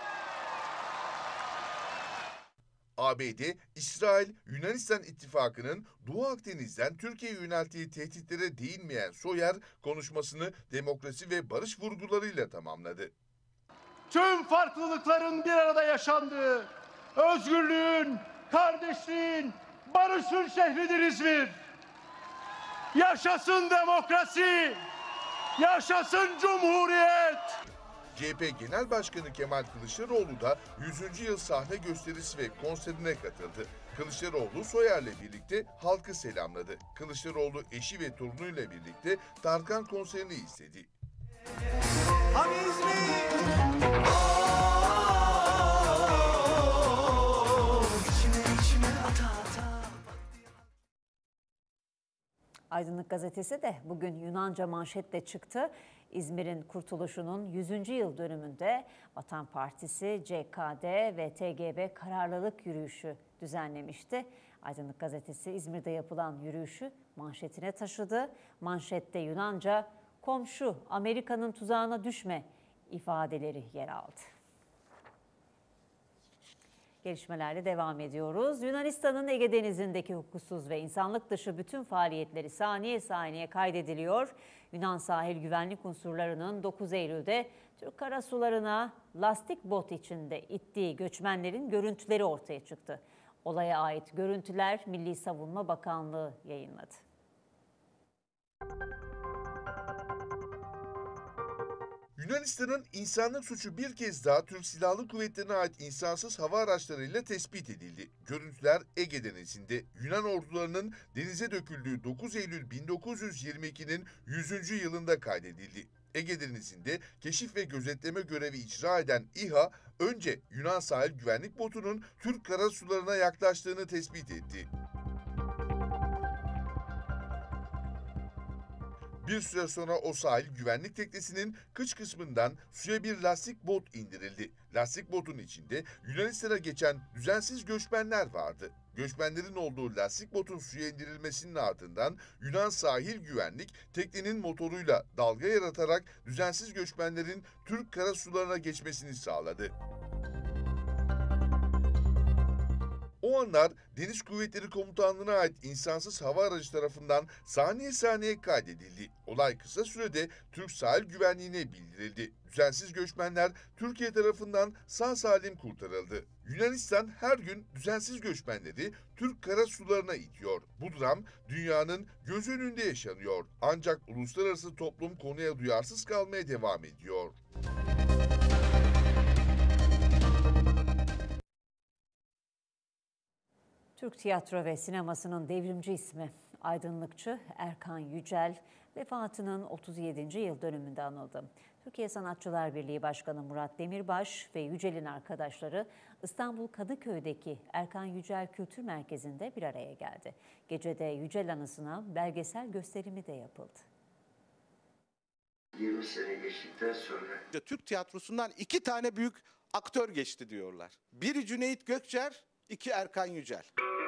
ABD, İsrail, Yunanistan ittifakının Doğu Akdeniz'den Türkiye'ye yönelttiği tehditlere değinmeyen Soyer konuşmasını demokrasi ve barış vurgularıyla tamamladı. Tüm farklılıkların bir arada yaşandığı, özgürlüğün, kardeşliğin, barışın şehridir İzmir. Yaşasın demokrasi, yaşasın cumhuriyet. CHP Genel Başkanı Kemal Kılıçdaroğlu da 100. yıl sahne gösterisi ve konserine katıldı. Kılıçdaroğlu Soyer'le birlikte halkı selamladı. Kılıçdaroğlu eşi ve torunuyla birlikte Tarkan konserini izledi. Aydınlık Gazetesi de bugün Yunanca manşetle çıktı. İzmir'in kurtuluşunun 100. yıl dönümünde Vatan Partisi, CKD ve TGB kararlılık yürüyüşü düzenlemişti. Aydınlık Gazetesi İzmir'de yapılan yürüyüşü manşetine taşıdı. Manşette Yunanca "Komşu, Amerika'nın tuzağına düşme" ifadeleri yer aldı. Gelişmelerle devam ediyoruz. Yunanistan'ın Ege Denizi'ndeki hukuksuz ve insanlık dışı bütün faaliyetleri saniye saniye kaydediliyor. Yunan sahil güvenlik unsurlarının 9 Eylül'de Türk karasularına lastik bot içinde ittiği göçmenlerin görüntüleri ortaya çıktı. Olaya ait görüntüler Milli Savunma Bakanlığı yayınladı. Yunanistan'ın insanlık suçu bir kez daha Türk Silahlı Kuvvetleri'ne ait insansız hava araçlarıyla tespit edildi. Görüntüler Ege Denizi'nde Yunan ordularının denize döküldüğü 9 Eylül 1922'nin 100. yılında kaydedildi. Ege Denizi'nde keşif ve gözetleme görevi icra eden İHA, önce Yunan sahil güvenlik botunun Türk karasularına yaklaştığını tespit etti. Bir süre sonra o sahil güvenlik teknesinin kıç kısmından suya bir lastik bot indirildi. Lastik botun içinde Yunanistan'a geçen düzensiz göçmenler vardı. Göçmenlerin olduğu lastik botun suya indirilmesinin ardından Yunan sahil güvenlik teknenin motoruyla dalga yaratarak düzensiz göçmenlerin Türk karasularına geçmesini sağladı. O anlar Deniz Kuvvetleri Komutanlığı'na ait insansız hava aracı tarafından saniye saniye kaydedildi. Olay kısa sürede Türk sahil güvenliğine bildirildi. Düzensiz göçmenler Türkiye tarafından sağ salim kurtarıldı. Yunanistan her gün düzensiz göçmenleri Türk karasularına itiyor. Bu dram dünyanın göz önünde yaşanıyor. Ancak uluslararası toplum konuya duyarsız kalmaya devam ediyor. Türk tiyatro ve sinemasının devrimci ismi aydınlıkçı Erkan Yücel vefatının 37. yıl dönümünde anıldı. Türkiye Sanatçılar Birliği Başkanı Murat Demirbaş ve Yücel'in arkadaşları İstanbul Kadıköy'deki Erkan Yücel Kültür Merkezi'nde bir araya geldi. Gecede Yücel anısına belgesel gösterimi de yapıldı. 20 sene geçtikten sonra Türk tiyatrosundan 2 tane büyük aktör geçti diyorlar. Biri Cüneyt Gökçer, 2 Erkan Yücel.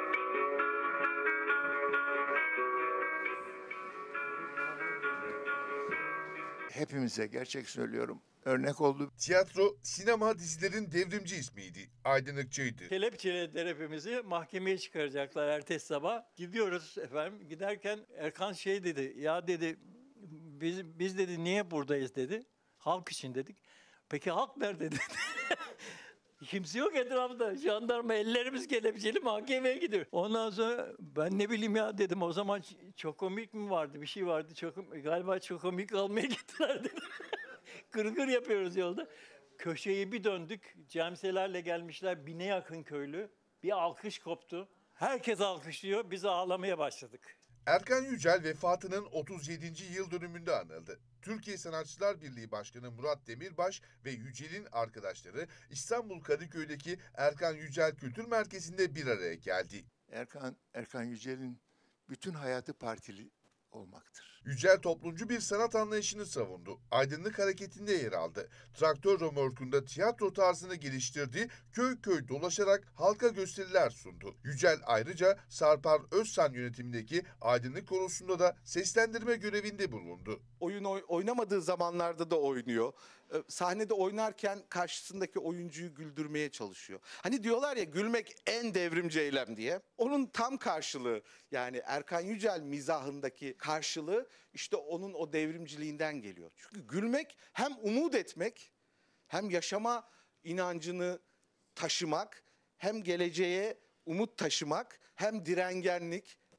Hepimize gerçek söylüyorum. Örnek oldu. Tiyatro, sinema, dizilerin devrimci ismiydi. Aydınlıkçıydı. Kelepçelediler hepimizi. Mahkemeye çıkaracaklar ertesi sabah. Gidiyoruz efendim. Giderken Erkan şey dedi. Ya dedi biz dedi niye buradayız dedi. Halk için dedik. Peki halk nerede dedi. Kimse yok etrafta. Jandarma ellerimiz kelepçeli mahkemeye gidiyor. Ondan sonra ben ne bileyim ya dedim. O zaman çokomik mi vardı? Bir şey vardı. Galiba çokomik almaya gittiler dedim. Gırgır yapıyoruz yolda. Köşeyi bir döndük. Cemselerle gelmişler. 1000'e yakın köylü. Bir alkış koptu. Herkes alkışlıyor. Biz ağlamaya başladık. Erkan Yücel vefatının 37. yıl dönümünde anıldı. Türkiye Sanatçılar Birliği Başkanı Murat Demirbaş ve Yücel'in arkadaşları İstanbul Kadıköy'deki Erkan Yücel Kültür Merkezi'nde bir araya geldi. Erkan Yücel'in bütün hayatı partili olmaktır. Yücel toplumcu bir sanat anlayışını savundu. Aydınlık hareketinde yer aldı. Traktör römorkunda tiyatro tarzını geliştirdi, köy köy dolaşarak halka gösteriler sundu. Yücel ayrıca Sarpar Özsan yönetimindeki Aydınlık Korosu'nda da seslendirme görevinde bulundu. Oyun oynamadığı zamanlarda da oynuyor. Sahnede oynarken karşısındaki oyuncuyu güldürmeye çalışıyor. Hani diyorlar ya gülmek en devrimci eylem diye. Onun tam karşılığı yani Erkan Yücel mizahındaki karşılığı işte onun o devrimciliğinden geliyor. Çünkü gülmek hem umut etmek hem yaşama inancını taşımak hem geleceğe umut taşımak hem direngenlik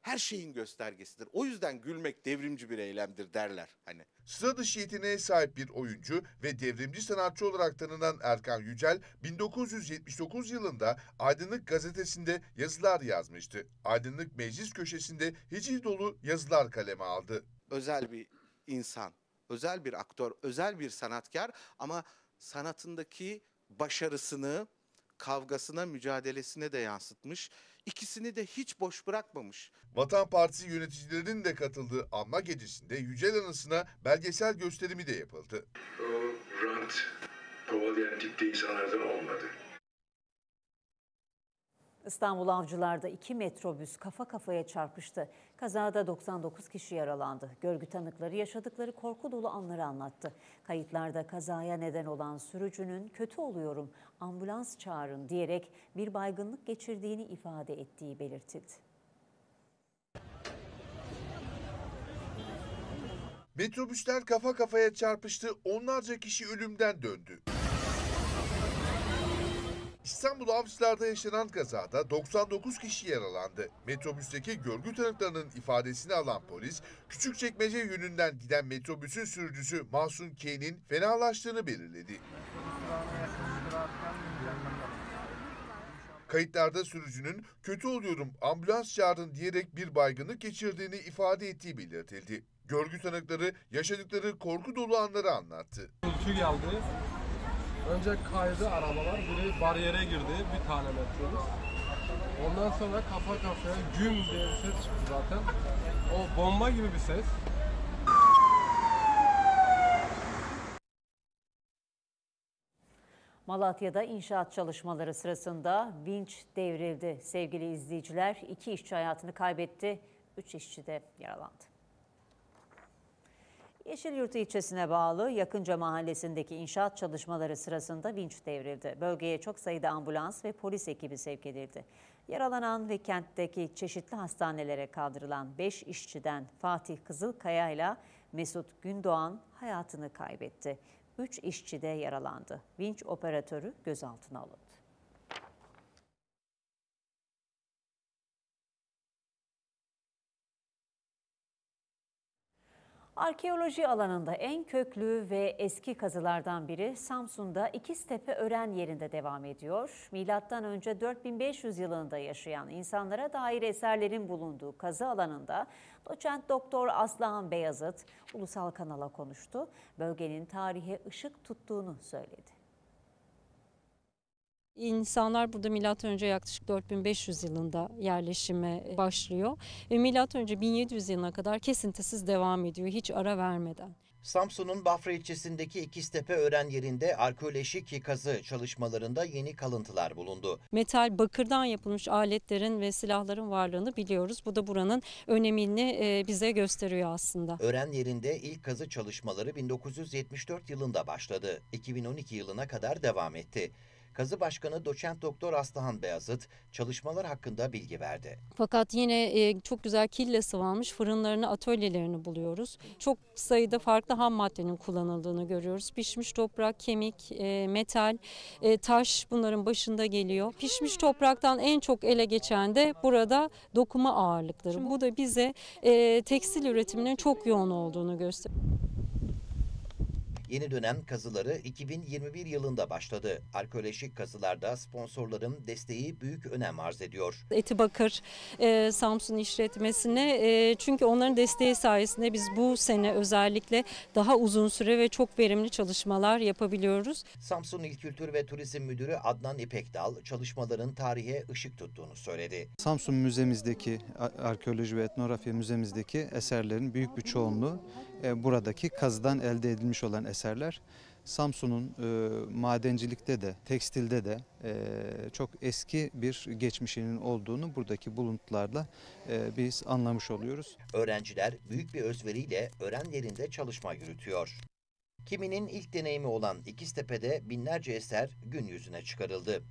her şeyin göstergesidir. O yüzden gülmek devrimci bir eylemdir derler hani. Sıra dışı yeteneğe sahip bir oyuncu ve devrimci sanatçı olarak tanınan Erkan Yücel, 1979 yılında Aydınlık Gazetesi'nde yazılar yazmıştı. Aydınlık Meclis köşesinde hiciv dolu yazılar kaleme aldı. Özel bir insan, özel bir aktör, özel bir sanatkar ama sanatındaki başarısını, kavgasına, mücadelesine de yansıtmış. İkisini de hiç boş bırakmamış. Vatan Partisi yöneticilerinin de katıldığı anma gecesinde Yücel anısına belgesel gösterimi de yapıldı. O rant kovalayan tipte insanlardan olmadı. İstanbul Avcılar'da 2 metrobüs kafa kafaya çarpıştı. Kazada 99 kişi yaralandı. Görgü tanıkları yaşadıkları korku dolu anları anlattı. Kayıtlarda kazaya neden olan sürücünün "kötü oluyorum, ambulans çağırın" diyerek bir baygınlık geçirdiğini ifade ettiği belirtildi. Metrobüsler kafa kafaya çarpıştı, onlarca kişi ölümden döndü. İstanbul Avcılar'da yaşanan kazada 99 kişi yaralandı. Metrobüsteki görgü tanıklarının ifadesini alan polis, Küçükçekmece yönünden giden metrobüsün sürücüsü Mahsun K'nin fenalaştığını belirledi. Kayıtlarda sürücünün "kötü oluyorum, ambulans çağırın" diyerek bir baygınlık geçirdiğini ifade ettiği belirtildi. Görgü tanıkları yaşadıkları korku dolu anları anlattı. Gürültü geldi. Önce kaydı arabalar, biri bariyere girdi, bir tane metrobüs. Ondan sonra kafa kafaya güm diye bir ses çıktı zaten. O bomba gibi bir ses. Malatya'da inşaat çalışmaları sırasında vinç devrildi. Sevgili izleyiciler, 2 işçi hayatını kaybetti, 3 işçi de yaralandı. Yeşilyurt ilçesine bağlı Yakınca mahallesindeki inşaat çalışmaları sırasında vinç devrildi. Bölgeye çok sayıda ambulans ve polis ekibi sevk edildi. Yaralanan ve kentteki çeşitli hastanelere kaldırılan 5 işçiden Fatih Kızılkaya ile Mesut Gündoğan hayatını kaybetti. 3 işçi de yaralandı. Vinç operatörü gözaltına alındı. Arkeoloji alanında en köklü ve eski kazılardan biri Samsun'da İkiztepeören yerinde devam ediyor. Milattan önce 4500 yılında yaşayan insanlara dair eserlerin bulunduğu kazı alanında doçent doktor Aslıhan Beyazıt Ulusal Kanal'a konuştu. Bölgenin tarihe ışık tuttuğunu söyledi. İnsanlar burada milattan önce yaklaşık 4500 yılında yerleşime başlıyor ve milattan önce 1700 yılına kadar kesintisiz devam ediyor, hiç ara vermeden. Samsun'un Bafra ilçesindeki İkiztepeören yerinde arkeolojik kazı çalışmalarında yeni kalıntılar bulundu. Metal, bakırdan yapılmış aletlerin ve silahların varlığını biliyoruz. Bu da buranın önemini bize gösteriyor aslında. Ören yerinde ilk kazı çalışmaları 1974 yılında başladı. 2012 yılına kadar devam etti. Kazı Başkanı Doçent Doktor Aslıhan Beyazıt çalışmalar hakkında bilgi verdi. Fakat yine çok güzel kille sıvanmış fırınlarını, atölyelerini buluyoruz. Çok sayıda farklı ham maddenin kullanıldığını görüyoruz. Pişmiş toprak, kemik, metal, taş bunların başında geliyor. Pişmiş topraktan en çok ele geçen de burada dokuma ağırlıkları. Bu da bize tekstil üretiminin çok yoğun olduğunu gösteriyor. Yeni dönem kazıları 2021 yılında başladı. Arkeolojik kazılarda sponsorların desteği büyük önem arz ediyor. Etibakır Samsun işletmesine çünkü onların desteği sayesinde biz bu sene özellikle daha uzun süre ve çok verimli çalışmalar yapabiliyoruz. Samsun İl Kültür ve Turizm Müdürü Adnan İpekdal çalışmaların tarihe ışık tuttuğunu söyledi. Samsun Müzemizdeki, arkeoloji ve etnografya müzemizdeki eserlerin büyük bir çoğunluğu buradaki kazıdan elde edilmiş olan eserler. Samsun'un madencilikte de, tekstilde de çok eski bir geçmişinin olduğunu buradaki buluntularla biz anlamış oluyoruz. Öğrenciler büyük bir özveriyle öğren yerinde çalışma yürütüyor. Kiminin ilk deneyimi olan İkiztepe'de binlerce eser gün yüzüne çıkarıldı.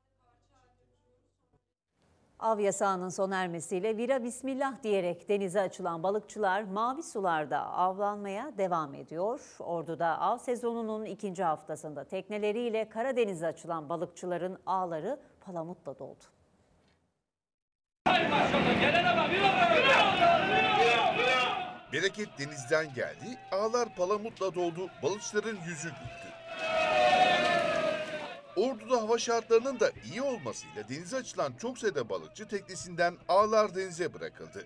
Av yasağının sona ermesiyle vira bismillah diyerek denize açılan balıkçılar mavi sularda avlanmaya devam ediyor. Ordu'da av sezonunun 2. haftasında tekneleriyle Karadeniz'e açılan balıkçıların ağları palamutla doldu. Hayır maşallah, gelene bak, bir bak. bereket denizden geldi, ağlar palamutla doldu, balıkçıların yüzü güldü. Ordu'da hava şartlarının da iyi olmasıyla denize açılan çok sayıda balıkçı teknesinden ağlar denize bırakıldı.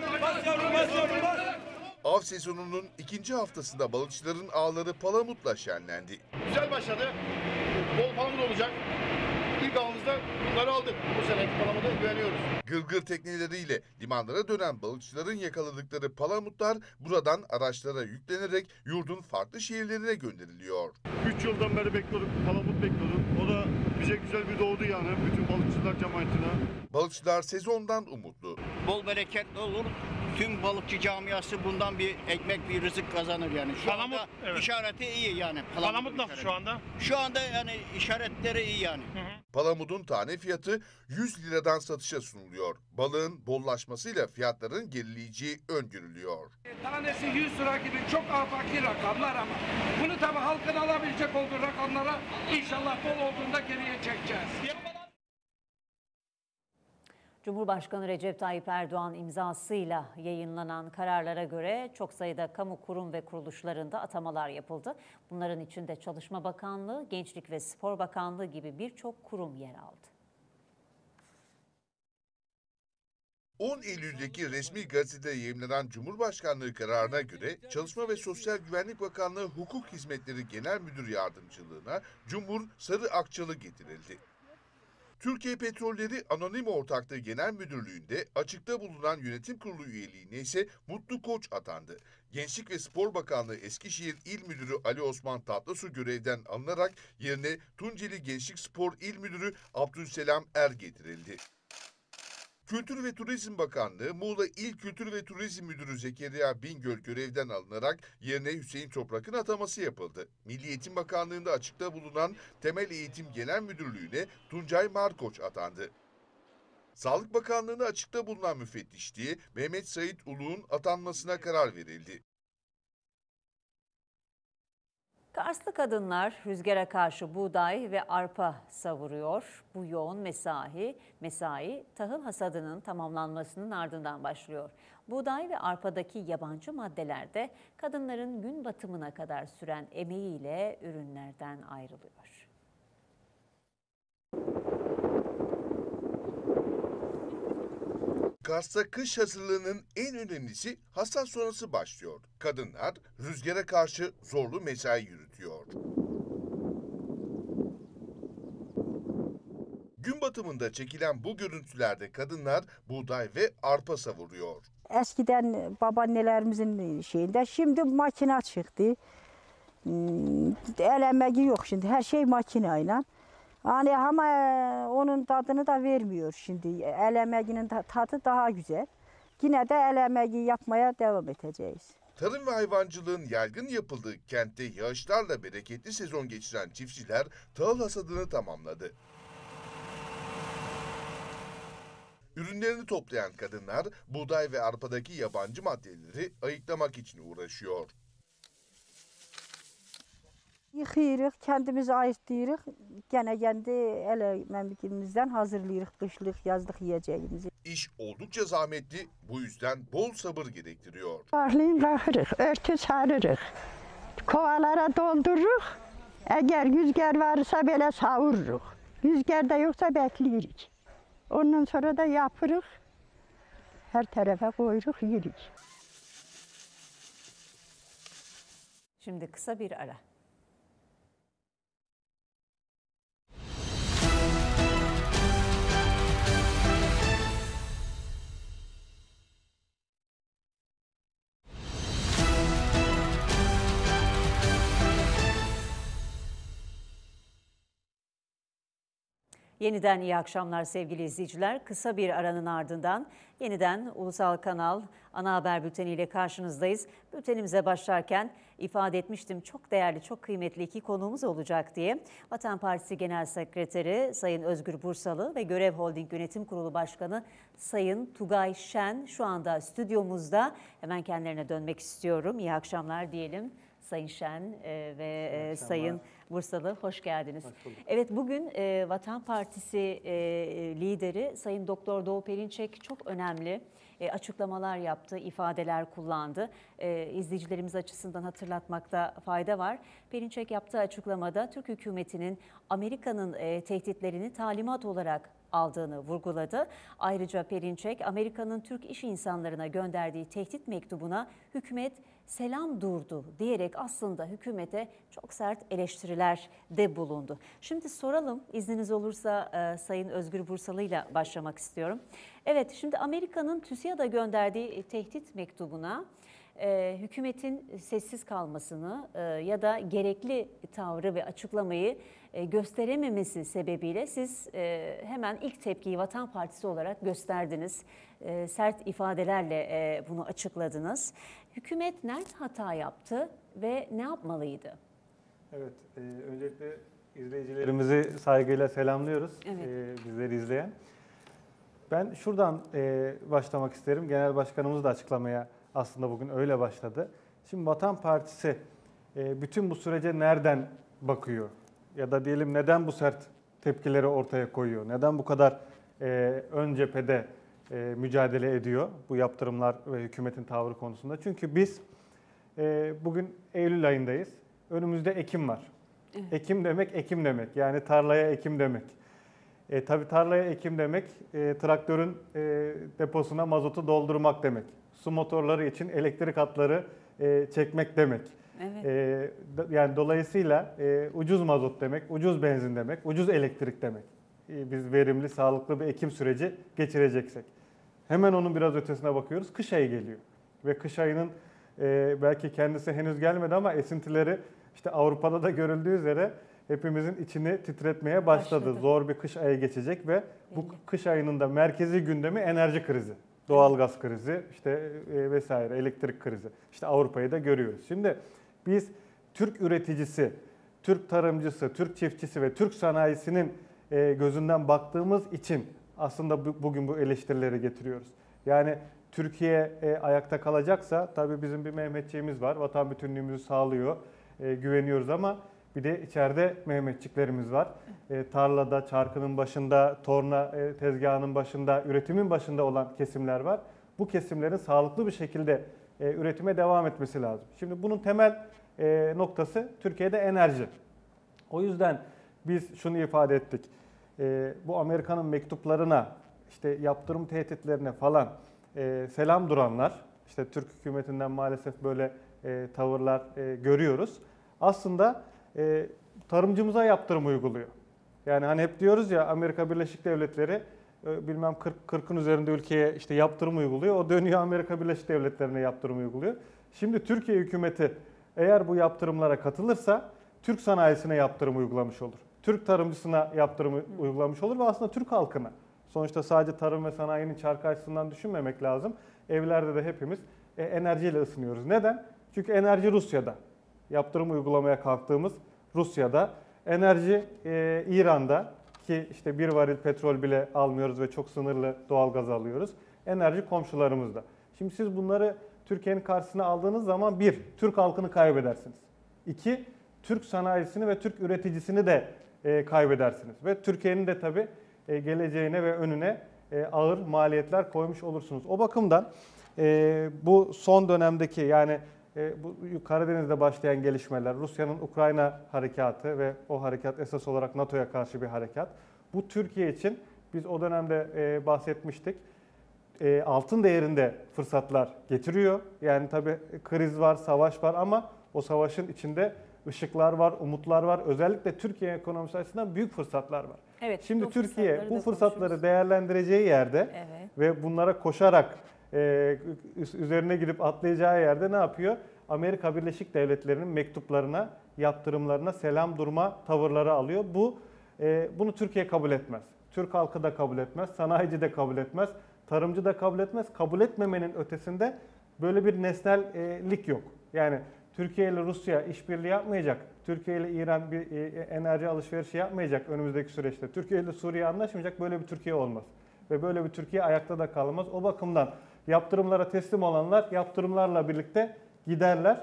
Av sezonunun ikinci haftasında balıkçıların ağları palamutla şenlendi. Güzel başladı. Bol palamut olacak. İlk avımızda bunları aldık. Bu seneki palamuda güveniyoruz. Gırgır tekneleriyle limanlara dönen balıkçıların yakaladıkları palamutlar buradan araçlara yüklenerek yurdun farklı şehirlerine gönderiliyor. 3 yıldan beri bekliyorduk, palamut bekliyorduk. O da bize güzel bir doğdu yani bütün balıkçılar cemaatine. Balıkçılar sezondan umutlu. Bol bereketli olur. Tüm balıkçı camiası bundan bir ekmek, bir rızık kazanır yani. Şu anda işareti iyi yani. Palamut nasıl şu anda? Şu anda yani işaretleri iyi yani. Palamutun tane fiyatı 100 liradan satışa sunuluyor. Balığın bollaşmasıyla fiyatların gerileyeceği öngörülüyor. Tanesi 100 lira gibi çok afaki rakamlar ama bunu tabii halkın alabilecek olduğu rakamlara inşallah bol olduğunda geriye çekeceğiz. Cumhurbaşkanı Recep Tayyip Erdoğan imzasıyla yayınlanan kararlara göre çok sayıda kamu kurum ve kuruluşlarında atamalar yapıldı. Bunların içinde Çalışma Bakanlığı, Gençlik ve Spor Bakanlığı gibi birçok kurum yer aldı. 10 Eylül'deki resmi gazetede yayımlanan Cumhurbaşkanlığı kararına göre Çalışma ve Sosyal Güvenlik Bakanlığı Hukuk Hizmetleri Genel Müdür Yardımcılığına Cumhur Sarı Akçalı getirildi. Türkiye Petrolleri Anonim Ortaklığı Genel Müdürlüğü'nde açıkta bulunan yönetim kurulu üyeliğine ise Mutlu Koç atandı. Gençlik ve Spor Bakanlığı Eskişehir İl Müdürü Ali Osman Tatlısu görevden alınarak yerine Tunceli Gençlik Spor İl Müdürü Abdülselam Er getirildi. Kültür ve Turizm Bakanlığı Muğla İl Kültür ve Turizm Müdürü Zekeriya Bingöl görevden alınarak yerine Hüseyin Toprak'ın ataması yapıldı. Milli Eğitim Bakanlığı'nda açıkta bulunan Temel Eğitim Genel Müdürlüğü'ne Tuncay Markoç atandı. Sağlık Bakanlığı'nda açıkta bulunan müfettişliğe Mehmet Sait Uluğ'un atanmasına karar verildi. Karslı kadınlar rüzgara karşı buğday ve arpa savuruyor. Bu yoğun mesai tahıl hasadının tamamlanmasının ardından başlıyor. Buğday ve arpadaki yabancı maddeler de kadınların gün batımına kadar süren emeğiyle ürünlerden ayrılıyor. Kars'ta kış hazırlığının en önemlisi hasat sonrası başlıyor. Kadınlar rüzgara karşı zorlu mesai yürütüyor. Gün batımında çekilen bu görüntülerde kadınlar buğday ve arpa savuruyor. Eskiden babaannelerimizin şeyinde şimdi makine çıktı. El emeği yok şimdi her şey makineyle. Yani ama onun tadını da vermiyor şimdi. El emeğinin tadı daha güzel. Yine de el emeği yapmaya devam edeceğiz. Tarım ve hayvancılığın yaygın yapıldığı kentte yağışlarla bereketli sezon geçiren çiftçiler tahıl hasadını tamamladı. Ürünlerini toplayan kadınlar buğday ve arpadaki yabancı maddeleri ayıklamak için uğraşıyor. Yıkayırıq, kendimizi ayırtdırırıq, gene kendi el emeğimizden hazırlayırıq kışlık, yazlık yiyeceğimizi. İş oldukça zahmetli, bu yüzden bol sabır gerektiriyor. Kahlayın kalkırıq, örtü sarırıq, kovalara doldururuq, eğer rüzgar varsa böyle savururuq, rüzgar da yoksa bekleyirik. Ondan sonra da yapırıq, her tarafa koyuruq, yirik. Şimdi kısa bir ara. Yeniden iyi akşamlar sevgili izleyiciler. Kısa bir aranın ardından yeniden Ulusal Kanal ana haber bülteniyle karşınızdayız. Bültenimize başlarken ifade etmiştim çok değerli, çok kıymetli iki konuğumuz olacak diye. Vatan Partisi Genel Sekreteri Sayın Özgür Bursalı ve Görev Holding Yönetim Kurulu Başkanı Sayın Tugay Şen şu anda stüdyomuzda. Hemen kendilerine dönmek istiyorum. İyi akşamlar diyelim. Sayın Şen ve Sayın Bursalı, hoş geldiniz. Evet, bugün Vatan Partisi lideri Sayın Doktor Doğu Perinçek çok önemli açıklamalar yaptı, ifadeler kullandı. İzleyicilerimiz açısından hatırlatmakta fayda var. Perinçek yaptığı açıklamada Türk hükümetinin Amerika'nın tehditlerini talimat olarak aldığını vurguladı. Ayrıca Perinçek, Amerika'nın Türk iş insanlarına gönderdiği tehdit mektubuna hükümet selam durdu diyerek aslında hükümete çok sert eleştirilerde bulundu. Şimdi soralım, izniniz olursa Sayın Özgür Bursalı ile başlamak istiyorum. Evet, şimdi Amerika'nın TÜSİAD'a gönderdiği tehdit mektubuna hükümetin sessiz kalmasını ya da gerekli tavrı ve açıklamayı gösterememesi sebebiyle siz hemen ilk tepkiyi Vatan Partisi olarak gösterdiniz. Sert ifadelerle bunu açıkladınız. Hükümet nerede hata yaptı ve ne yapmalıydı? Evet, öncelikle izleyicilerimizi saygıyla selamlıyoruz, bizleri izleyen. Ben şuradan başlamak isterim. Genel Başkanımız da açıklamaya aslında bugün öyle başladı. Şimdi Vatan Partisi bütün bu sürece nereden bakıyor? Ya da diyelim neden bu sert tepkileri ortaya koyuyor? Neden bu kadar ön cephede mücadele ediyor bu yaptırımlar ve hükümetin tavrı konusunda? Çünkü biz bugün Eylül ayındayız. Önümüzde Ekim var. Evet. Ekim demek. Yani tarlaya ekim demek. Tabii tarlaya ekim demek traktörün deposuna mazotu doldurmak demek. Su motorları için elektrik hatları çekmek demek. Evet. Yani dolayısıyla ucuz mazot demek, ucuz benzin demek, ucuz elektrik demek. Biz verimli, sağlıklı bir ekim süreci geçireceksek. Hemen onun biraz ötesine bakıyoruz. Kış ayı geliyor. Ve kış ayının belki kendisi henüz gelmedi ama esintileri işte Avrupa'da da görüldüğü üzere hepimizin içini titretmeye başladı. Zor bir kış ayı geçecek ve bu kış ayının da merkezi gündemi enerji krizi. Doğalgaz krizi, işte vesaire, elektrik krizi. İşte Avrupa'yı da görüyoruz. Şimdi biz Türk üreticisi, Türk tarımcısı, Türk çiftçisi ve Türk sanayisinin gözünden baktığımız için aslında bugün bu eleştirileri getiriyoruz. Yani Türkiye ayakta kalacaksa tabii bizim bir Mehmetçiğimiz var. Vatan bütünlüğümüzü sağlıyor, güveniyoruz ama bir de içeride Mehmetçiklerimiz var. Tarlada, çarkının başında, torna tezgahının başında, üretimin başında olan kesimler var. Bu kesimlerin sağlıklı bir şekilde üretime devam etmesi lazım. Şimdi bunun temel noktası Türkiye'de enerji. O yüzden biz şunu ifade ettik. Bu Amerika'nın mektuplarına, işte yaptırım tehditlerine falan selam duranlar, işte Türk hükümetinden maalesef böyle tavırlar görüyoruz. Aslında tarımcımıza yaptırım uyguluyor. Yani hani hep diyoruz ya Amerika Birleşik Devletleri bilmem 40'ın üzerinde ülkeye işte yaptırım uyguluyor. O dönüyor Amerika Birleşik Devletleri'ne yaptırım uyguluyor. Şimdi Türkiye hükümeti eğer bu yaptırımlara katılırsa Türk sanayisine yaptırım uygulamış olur. Türk tarımcısına yaptırım uygulamış olur ve aslında Türk halkına. Sonuçta sadece tarım ve sanayinin çarkı açısından düşünmemek lazım. Evlerde de hepimiz enerjiyle ısınıyoruz. Neden? Çünkü enerji Rusya'da. Yaptırım uygulamaya kalktığımız Rusya'da. Enerji İran'da ki işte bir varil petrol bile almıyoruz ve çok sınırlı doğalgaz alıyoruz. Enerji komşularımızda. Şimdi siz bunları Türkiye'nin karşısına aldığınız zaman bir, Türk halkını kaybedersiniz. İki, Türk sanayisini ve Türk üreticisini de kaybedersiniz. Ve Türkiye'nin de tabii geleceğine ve önüne ağır maliyetler koymuş olursunuz. O bakımdan bu son dönemdeki yani bu Karadeniz'de başlayan gelişmeler, Rusya'nın Ukrayna harekatı ve o harekat esas olarak NATO'ya karşı bir harekat. Bu Türkiye için biz o dönemde bahsetmiştik. Altın değerinde fırsatlar getiriyor. Yani tabii kriz var, savaş var ama o savaşın içinde ışıklar var, umutlar var. Özellikle Türkiye ekonomisi açısından büyük fırsatlar var. Evet, şimdi Türkiye bu fırsatları değerlendireceği yerde ve bunlara koşarak üzerine gidip atlayacağı yerde ne yapıyor? Amerika Birleşik Devletleri'nin mektuplarına, yaptırımlarına selam durma tavırları alıyor. Bunu Türkiye kabul etmez. Türk halkı da kabul etmez, sanayici de kabul etmez, tarımcı da kabul etmez. Kabul etmemenin ötesinde böyle bir nesnellik yok. Yani Türkiye ile Rusya işbirliği yapmayacak. Türkiye ile İran bir enerji alışverişi yapmayacak önümüzdeki süreçte. Türkiye ile Suriye anlaşmayacak. Böyle bir Türkiye olmaz. Ve böyle bir Türkiye ayakta da kalmaz. O bakımdan yaptırımlara teslim olanlar yaptırımlarla birlikte giderler.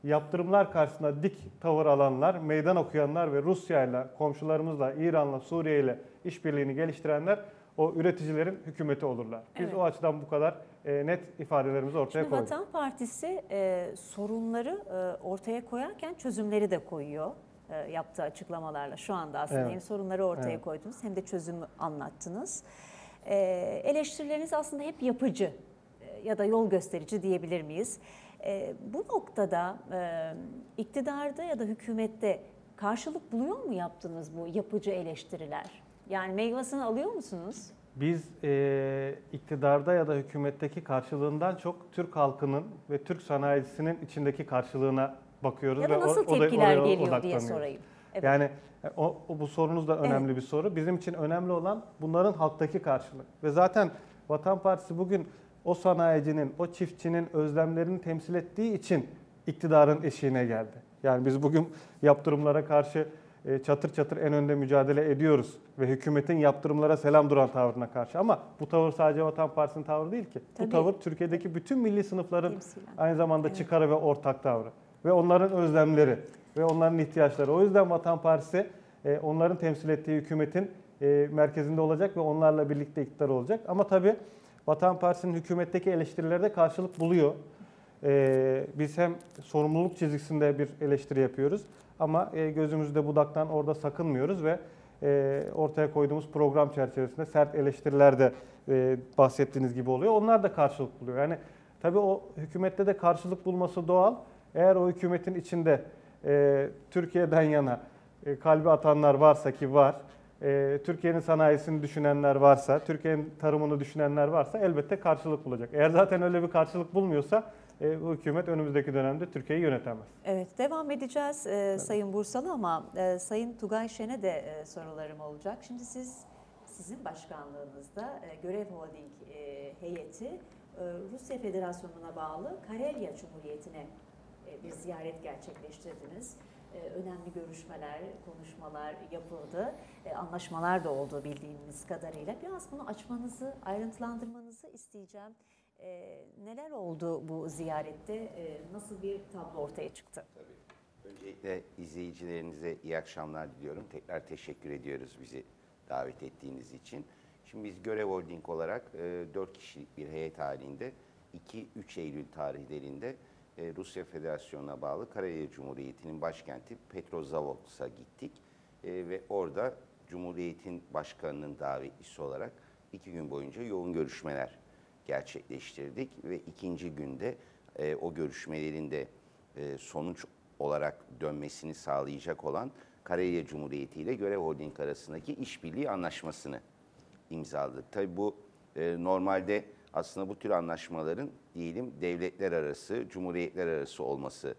yaptırımlar karşısında dik tavır alanlar, meydan okuyanlar ve Rusya'yla, komşularımızla, İran'la, Suriye'yle işbirliğini geliştirenler o üreticilerin hükümeti olurlar. Biz o açıdan bu kadar net ifadelerimizi ortaya Şimdi koyduk. Vatan Partisi sorunları ortaya koyarken çözümleri de koyuyor yaptığı açıklamalarla. Şu anda aslında hem sorunları ortaya koydunuz hem de çözümü anlattınız. Eleştirileriniz aslında hep yapıcı ya da yol gösterici diyebilir miyiz? Bu noktada iktidarda ya da hükümette karşılık buluyor mu yaptığınız bu yapıcı eleştiriler? Yani meyvasını alıyor musunuz? Biz iktidarda ya da hükümetteki karşılığından çok Türk halkının ve Türk sanayicisinin içindeki karşılığına bakıyoruz. Ya da nasıl tepkiler geliyor diye sorayım. Evet. Yani bu sorunuz da önemli bir soru. Bizim için önemli olan bunların halktaki karşılığı. Ve zaten Vatan Partisi bugün o sanayicinin, o çiftçinin özlemlerini temsil ettiği için iktidarın eşiğine geldi. Yani biz bugün yaptırımlara karşı çatır çatır en önde mücadele ediyoruz ve hükümetin yaptırımlara selam duran tavrına karşı. Ama bu tavır sadece Vatan Partisi'nin tavrı değil ki. Tabii. Bu tavır Türkiye'deki bütün milli sınıfların aynı zamanda çıkarı ve ortak tavrı. Ve onların özlemleri ve onların ihtiyaçları. O yüzden Vatan Partisi onların temsil ettiği hükümetin merkezinde olacak ve onlarla birlikte iktidar olacak. Ama tabii Vatan Partisi'nin hükümetteki eleştirilerde karşılık buluyor. Biz hem sorumluluk çizgisinde bir eleştiri yapıyoruz ama gözümüzde budaktan orada sakınmıyoruz ve ortaya koyduğumuz program çerçevesinde sert eleştiriler de bahsettiğiniz gibi oluyor. Onlar da karşılık buluyor. Yani tabii o hükümette de karşılık bulması doğal. Eğer o hükümetin içinde Türkiye'den yana kalbi atanlar varsa ki var, Türkiye'nin sanayisini düşünenler varsa, Türkiye'nin tarımını düşünenler varsa elbette karşılık bulacak. Eğer zaten öyle bir karşılık bulmuyorsa bu hükümet önümüzdeki dönemde Türkiye'yi yönetemez. Evet, devam edeceğiz Sayın Bursalı ama Sayın Tugay Şen'e de sorularım olacak. Şimdi sizin başkanlığınızda Görev Holding heyeti Rusya Federasyonu'na bağlı Karelya Cumhuriyeti'ne bir ziyaret gerçekleştirdiniz. Önemli görüşmeler, konuşmalar yapıldı. Anlaşmalar da oldu bildiğimiz kadarıyla. Biraz bunu açmanızı, ayrıntılandırmanızı isteyeceğim. Neler oldu bu ziyarette? Nasıl bir tablo ortaya çıktı? Tabii. Öncelikle izleyicilerinize iyi akşamlar diliyorum. Tekrar teşekkür ediyoruz bizi davet ettiğiniz için. Şimdi biz Görev Holding olarak 4 kişilik bir heyet halinde 2-3 Eylül tarihlerinde Rusya Federasyonu'na bağlı Karelya Cumhuriyeti'nin başkenti Petrozavodsk'a gittik. Ve orada Cumhuriyet'in başkanının davetlisi olarak 2 gün boyunca yoğun görüşmeler gerçekleştirdik. Ve ikinci günde o görüşmelerin de sonuç olarak dönmesini sağlayacak olan Karelya Cumhuriyeti ile Görev Holding arasındaki işbirliği anlaşmasını imzaladık. Tabii bu normalde aslında bu tür anlaşmaların diyelim devletler arası, cumhuriyetler arası olması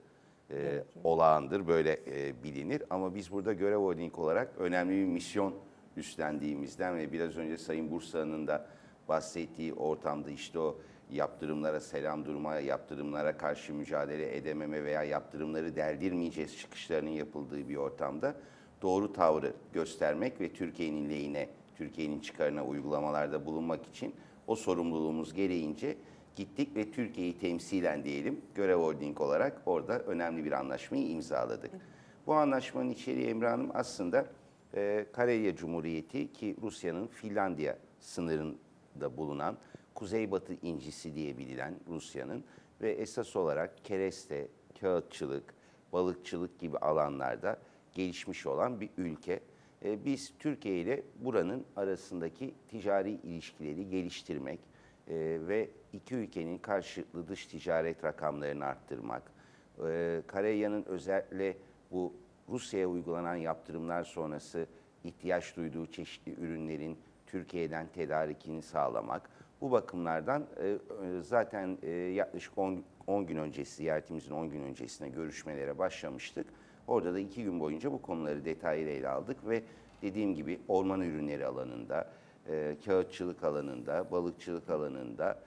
olağandır, böyle bilinir. Ama biz burada Görev Holding olarak önemli bir misyon üstlendiğimizden ve biraz önce Sayın Bursalı'nın da bahsettiği ortamda işte o yaptırımlara selam durma, yaptırımlara karşı mücadele edememe veya yaptırımları deldirmeyeceğiz çıkışlarının yapıldığı bir ortamda doğru tavrı göstermek ve Türkiye'nin lehine, Türkiye'nin çıkarına uygulamalarda bulunmak için o sorumluluğumuz gereğince gittik ve Türkiye'yi temsilen diyelim Görev Holding olarak orada önemli bir anlaşmayı imzaladık. Bu anlaşmanın içeriği Emre Hanım aslında Karelya Cumhuriyeti ki Rusya'nın Finlandiya sınırında bulunan Kuzeybatı incisi diye bilinen Rusya'nın ve esas olarak kereste, kağıtçılık, balıkçılık gibi alanlarda gelişmiş olan bir ülke. Biz Türkiye ile buranın arasındaki ticari ilişkileri geliştirmek ve iki ülkenin karşılıklı dış ticaret rakamlarını arttırmak, Karelya'nın özellikle bu Rusya'ya uygulanan yaptırımlar sonrası ihtiyaç duyduğu çeşitli ürünlerin Türkiye'den tedarikini sağlamak. Bu bakımlardan zaten yaklaşık 10 gün öncesi, ziyaretimizin 10 gün öncesine görüşmelere başlamıştık. Orada da 2 gün boyunca bu konuları detaylı ele aldık ve dediğim gibi orman ürünleri alanında, kağıtçılık alanında, balıkçılık alanında,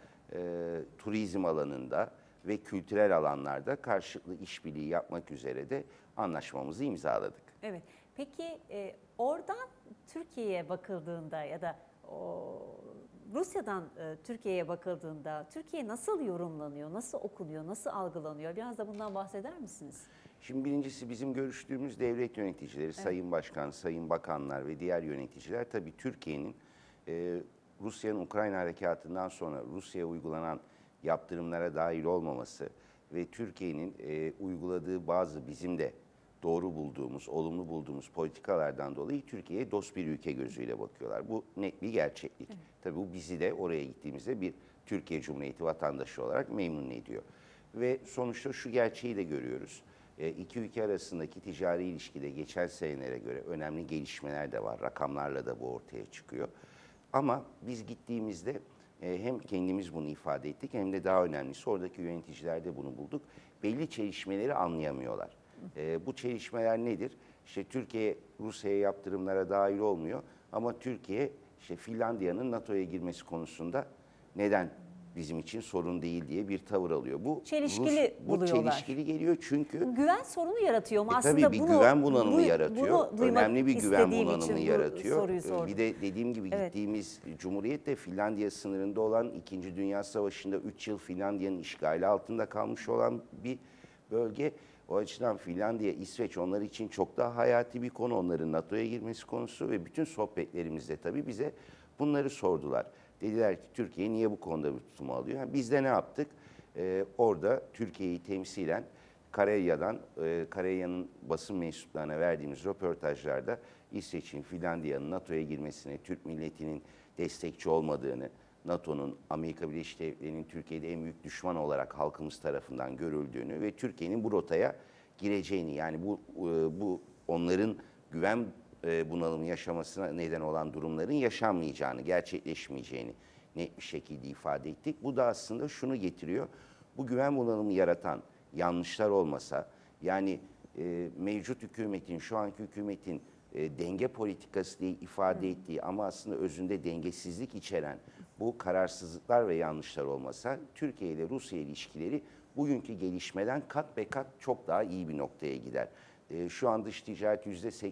turizm alanında ve kültürel alanlarda karşılıklı işbirliği yapmak üzere de anlaşmamızı imzaladık. Evet. Peki oradan Türkiye'ye bakıldığında ya da o Rusya'dan Türkiye'ye bakıldığında Türkiye nasıl yorumlanıyor, nasıl okunuyor, nasıl algılanıyor? Biraz da bundan bahseder misiniz? Şimdi birincisi bizim görüştüğümüz devlet yöneticileri, Sayın Başkan, Sayın Bakanlar ve diğer yöneticiler tabii Türkiye'nin Rusya'nın Ukrayna harekatından sonra Rusya'ya uygulanan yaptırımlara dahil olmaması ve Türkiye'nin uyguladığı bazı bizim de doğru bulduğumuz, olumlu bulduğumuz politikalardan dolayı Türkiye'ye dost bir ülke gözüyle bakıyorlar. Bu net bir gerçeklik. Evet. Tabii bu bizi de oraya gittiğimizde bir Türkiye Cumhuriyeti vatandaşı olarak memnun ediyor. Ve sonuçta şu gerçeği de görüyoruz. İki ülke arasındaki ticari ilişkide geçen senelere göre önemli gelişmeler de var. Rakamlarla da bu ortaya çıkıyor. Ama biz gittiğimizde hem kendimiz bunu ifade ettik hem de daha önemlisi oradaki yöneticiler de bunu bulduk. Belli çelişmeleri anlayamıyorlar. Bu çelişmeler nedir? İşte Türkiye Rusya'ya yaptırımlara dahil olmuyor ama Türkiye işte Finlandiya'nın NATO'ya girmesi konusunda neden bizim için sorun değil diye bir tavır alıyor. Bu çelişkili bu çelişkili geliyor çünkü güven sorunu yaratıyor mu? Aslında tabii bir güven bunalımı yaratıyor. Önemli bir güven bunalımı yaratıyor. Bir de dediğim gibi gittiğimiz Cumhuriyet de Finlandiya sınırında olan 2. Dünya Savaşı'nda 3 yıl Finlandiya'nın işgali altında kalmış olan bir bölge. O açıdan Finlandiya, İsveç onlar için çok daha hayati bir konu. Onların NATO'ya girmesi konusu ve bütün sohbetlerimizde tabii bize bunları sordular. Dediler ki Türkiye niye bu konuda bir tutum alıyor? Yani biz de ne yaptık? Orada Türkiye'yi temsilen Kareyya'nın basın mensuplarına verdiğimiz röportajlarda İsveç'in, Finlandiya'nın NATO'ya girmesine Türk milletinin destekçi olmadığını, NATO'nun, Amerika Birleşik Devletleri'nin Türkiye'de en büyük düşman olarak halkımız tarafından görüldüğünü ve Türkiye'nin bu rotaya gireceğini, yani bu onların güven bunalımı yaşamasına neden olan durumların yaşanmayacağını, gerçekleşmeyeceğini net bir şekilde ifade ettik. Bu da aslında şunu getiriyor, bu güven bunalımı yaratan yanlışlar olmasa, yani mevcut hükümetin, şu anki hükümetin denge politikası diye ifade ettiği ama aslında özünde dengesizlik içeren bu kararsızlıklar ve yanlışlar olmasa Türkiye ile Rusya ilişkileri bugünkü gelişmeden kat be kat çok daha iyi bir noktaya gider. Şu an dış ticaret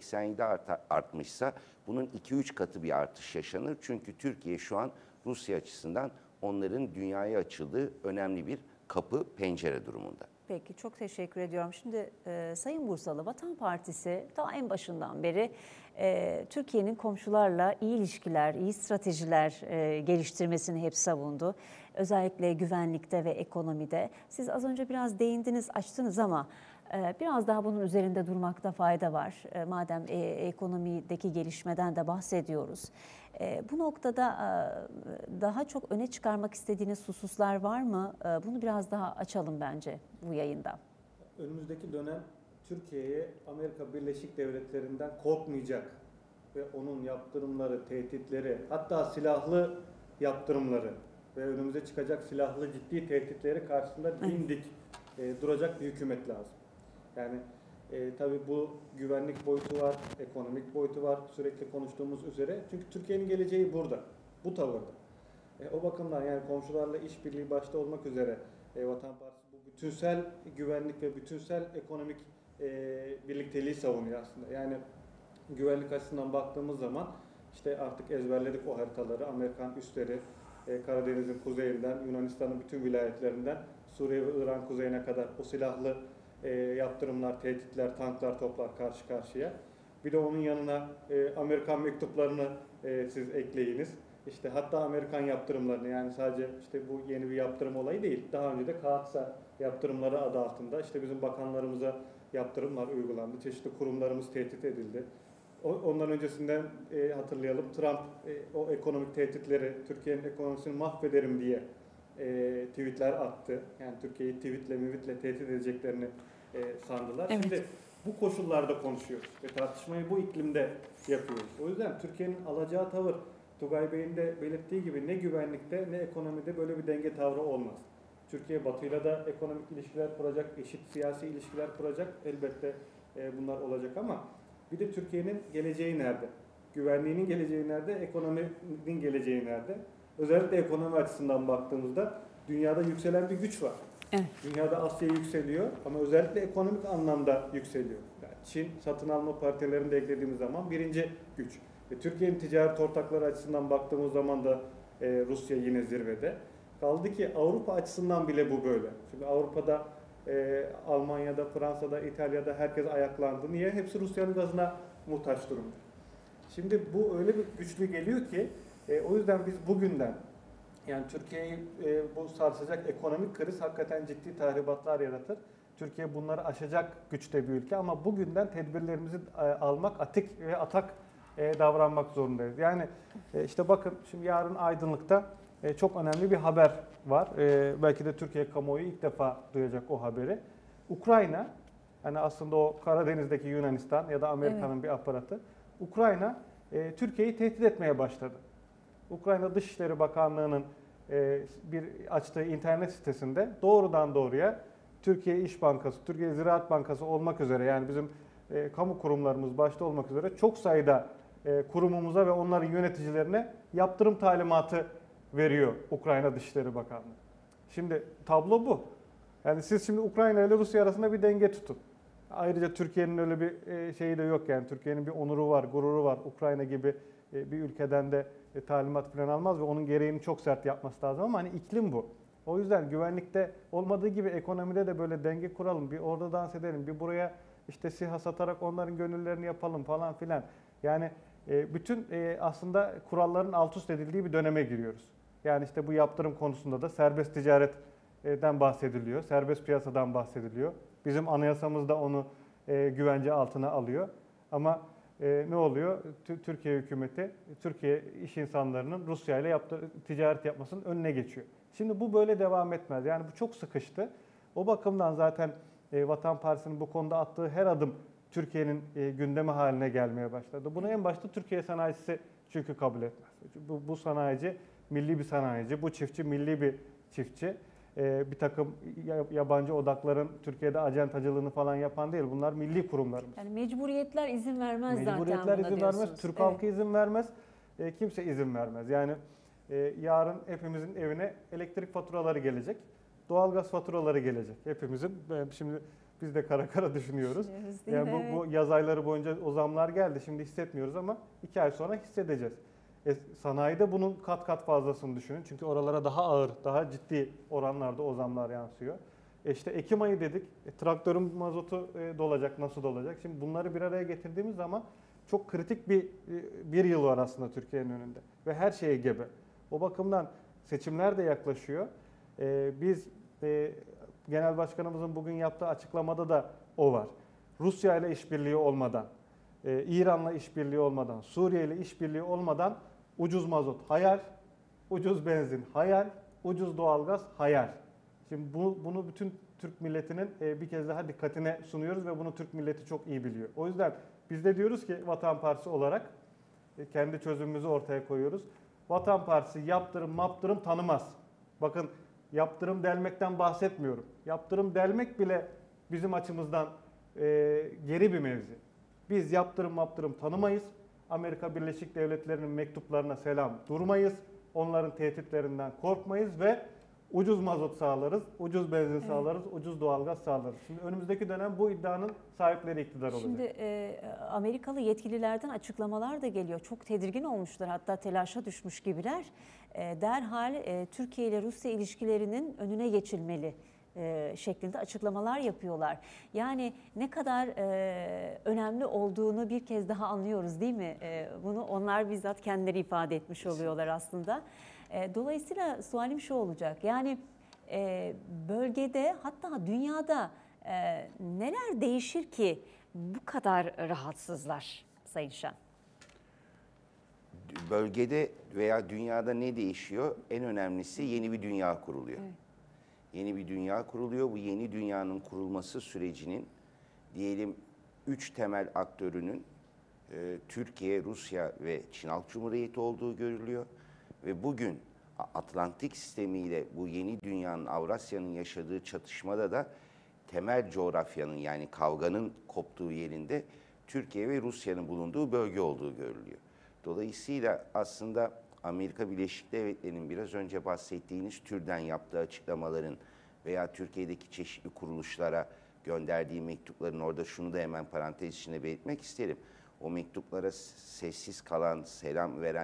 %87 artmışsa bunun 2-3 katı bir artış yaşanır. Çünkü Türkiye şu an Rusya açısından onların dünyaya açıldığı önemli bir kapı, pencere durumunda. Peki, çok teşekkür ediyorum. Şimdi Sayın Bursalı, Vatan Partisi daha en başından beri Türkiye'nin komşularla iyi ilişkiler, iyi stratejiler geliştirmesini hep savundu. Özellikle güvenlikte ve ekonomide. Siz az önce biraz değindiniz, açtınız ama biraz daha bunun üzerinde durmakta fayda var. Madem ekonomideki gelişmeden de bahsediyoruz. Bu noktada daha çok öne çıkarmak istediğiniz hususlar var mı? Bunu biraz daha açalım bence bu yayında. Önümüzdeki dönem Türkiye'ye Amerika Birleşik Devletleri'nden korkmayacak ve onun yaptırımları, tehditleri, hatta silahlı yaptırımları ve önümüze çıkacak silahlı ciddi tehditleri karşısında dimdik duracak bir hükümet lazım. Yani tabii bu güvenlik boyutu var, ekonomik boyutu var sürekli konuştuğumuz üzere. Çünkü Türkiye'nin geleceği burada, bu tavırda. O bakımdan yani komşularla işbirliği başta olmak üzere Vatan Partisi bu bütünsel güvenlik ve bütünsel ekonomik birlikteliği savunuyor aslında. Yani güvenlik açısından baktığımız zaman işte artık ezberledik o haritaları, Amerikan üsleri, Karadeniz'in kuzeyinden, Yunanistan'ın bütün vilayetlerinden, Suriye ve İran kuzeyine kadar o silahlı yaptırımlar, tehditler, tanklar, toplar karşı karşıya. Bir de onun yanına Amerikan mektuplarını siz ekleyiniz. İşte hatta Amerikan yaptırımlarını, yani sadece işte bu yeni bir yaptırım olayı değil. Daha önce de Kaatsa yaptırımları adı altında işte bizim bakanlarımıza yaptırımlar uygulandı. Çeşitli kurumlarımız tehdit edildi. Ondan öncesinden hatırlayalım, Trump o ekonomik tehditleri, Türkiye'nin ekonomisini mahvederim diye tweetler attı. Yani Türkiye'yi tweetle tehdit edeceklerini sandılar. Evet. Şimdi bu koşullarda konuşuyoruz ve tartışmayı bu iklimde yapıyoruz. O yüzden Türkiye'nin alacağı tavır, Tugay Bey'in de belirttiği gibi ne güvenlikte ne ekonomide böyle bir denge tavrı olmaz. Türkiye Batı'yla da ekonomik ilişkiler kuracak, eşit siyasi ilişkiler kuracak. Elbette bunlar olacak ama bir de Türkiye'nin geleceği nerede? Güvenliğinin geleceği nerede? Ekonominin geleceği nerede? Özellikle ekonomi açısından baktığımızda dünyada yükselen bir güç var. Evet. Dünyada Asya yükseliyor ama özellikle ekonomik anlamda yükseliyor. Yani Çin satın alma partilerini de eklediğimiz zaman birinci güç. Türkiye'nin ticaret ortakları açısından baktığımız zaman da Rusya yine zirvede. Kaldı ki Avrupa açısından bile bu böyle. Şimdi Avrupa'da, Almanya'da, Fransa'da, İtalya'da herkes ayaklandı. Niye? Hepsi Rusya'nın gazına muhtaç durumda. Şimdi bu öyle bir güçlü geliyor ki o yüzden biz bugünden, yani Türkiye'yi bu sarsacak ekonomik kriz hakikaten ciddi tahribatlar yaratır. Türkiye bunları aşacak güçte bir ülke ama bugünden tedbirlerimizi almak, atik ve atak davranmak zorundayız. Yani işte bakın şimdi yarın Aydınlık'ta çok önemli bir haber var. Belki de Türkiye kamuoyu ilk defa duyacak o haberi. Ukrayna, yani aslında o Karadeniz'deki Yunanistan ya da Amerika'nın bir aparatı. Ukrayna Türkiye'yi tehdit etmeye başladı. Ukrayna Dışişleri Bakanlığı'nın bir açtığı internet sitesinde doğrudan doğruya Türkiye İş Bankası, Türkiye Ziraat Bankası olmak üzere, yani bizim kamu kurumlarımız başta olmak üzere çok sayıda kurumumuza ve onların yöneticilerine yaptırım talimatı veriyor Ukrayna Dışişleri Bakanlığı. Şimdi tablo bu. Yani siz şimdi Ukrayna ile Rusya arasında bir denge tutun. Ayrıca Türkiye'nin öyle bir şeyi de yok, yani Türkiye'nin bir onuru var, gururu var. Ukrayna gibi bir ülkeden de talimat falan almaz ve onun gereğini çok sert yapması lazım ama hani iklim bu. O yüzden güvenlikte olmadığı gibi ekonomide de böyle denge kuralım. Bir orada dans edelim, bir buraya işte SİHA satarak onların gönüllerini yapalım falan filan. Yani bütün aslında kuralların alt üst edildiği bir döneme giriyoruz. Yani işte bu yaptırım konusunda da serbest ticaretten bahsediliyor, serbest piyasadan bahsediliyor. Bizim anayasamız da onu güvence altına alıyor. Ama ne oluyor? Türkiye hükümeti, Türkiye iş insanlarının Rusya ile ticaret yapmasının önüne geçiyor. Şimdi bu böyle devam etmez. Yani bu çok sıkıştı. O bakımdan zaten Vatan Partisi'nin bu konuda attığı her adım Türkiye'nin gündemi haline gelmeye başladı. Bunu en başta Türkiye sanayicisi çünkü kabul etmez. Bu sanayici milli bir sanayici, bu çiftçi milli bir çiftçi. Bir takım yabancı odakların Türkiye'de acentacılığını falan yapan değil. Bunlar milli kurumlarımız. Yani mecburiyetler izin vermez zaten. Mecburiyetler izin vermez, Türk halkı izin vermez, kimse izin vermez. Yani yarın hepimizin evine elektrik faturaları gelecek, doğalgaz faturaları gelecek. Hepimizin, şimdi biz de kara kara düşünüyoruz. Yani bu yaz ayları boyunca o zamlar geldi, şimdi hissetmiyoruz ama 2 ay sonra hissedeceğiz. Sanayide bunun kat kat fazlasını düşünün. Çünkü oralara daha ağır, daha ciddi oranlarda o zamlar yansıyor. İşte Ekim ayı dedik, traktörün mazotu dolacak, nasıl dolacak? Şimdi bunları bir araya getirdiğimiz zaman çok kritik bir yıl var aslında Türkiye'nin önünde. Ve her şeye gebe. O bakımdan seçimler de yaklaşıyor. Biz Genel Başkanımızın bugün yaptığı açıklamada da o var. Rusya ile işbirliği olmadan, İran'la işbirliği olmadan, Suriye ile işbirliği olmadan ucuz mazot hayal, ucuz benzin hayal, ucuz doğalgaz hayal. Şimdi bunu bütün Türk milletinin bir kez daha dikkatine sunuyoruz ve bunu Türk milleti çok iyi biliyor. O yüzden biz de diyoruz ki Vatan Partisi olarak kendi çözümümüzü ortaya koyuyoruz. Vatan Partisi yaptırım tanımaz. Bakın, yaptırım delmekten bahsetmiyorum. Yaptırım delmek bile bizim açımızdan geri bir mevzi. Biz yaptırım tanımayız. Amerika Birleşik Devletleri'nin mektuplarına selam durmayız. Onların tehditlerinden korkmayız ve ucuz mazot sağlarız, ucuz benzin sağlarız, ucuz doğalgaz sağlarız. Şimdi önümüzdeki dönem bu iddianın sahipleri iktidar olacak. Şimdi Amerikalı yetkililerden açıklamalar da geliyor. Çok tedirgin olmuşlar, hatta telaşa düşmüş gibiler. Derhal Türkiye ile Rusya ilişkilerinin önüne geçilmeli şeklinde açıklamalar yapıyorlar. Yani ne kadar önemli olduğunu bir kez daha anlıyoruz, değil mi? Bunu onlar bizzat kendileri ifade etmiş oluyorlar aslında. Dolayısıyla sualim şu olacak. Yani bölgede, hatta dünyada neler değişir ki bu kadar rahatsızlar Sayın Şen? Bölgede veya dünyada ne değişiyor? En önemlisi yeni bir dünya kuruluyor. Evet. Yeni bir dünya kuruluyor. Bu yeni dünyanın kurulması sürecinin diyelim 3 temel aktörünün Türkiye, Rusya ve Çin Halk Cumhuriyeti olduğu görülüyor. Ve bugün Atlantik sistemiyle bu yeni dünyanın, Avrasya'nın yaşadığı çatışmada da temel coğrafyanın, yani kavganın koptuğu yerinde Türkiye ve Rusya'nın bulunduğu bölge olduğu görülüyor. Dolayısıyla aslında Amerika Birleşik Devletleri'nin biraz önce bahsettiğiniz türden yaptığı açıklamaların veya Türkiye'deki çeşitli kuruluşlara gönderdiği mektupların, orada şunu da hemen parantez içinde belirtmek isterim. O mektuplara sessiz kalan, selam veren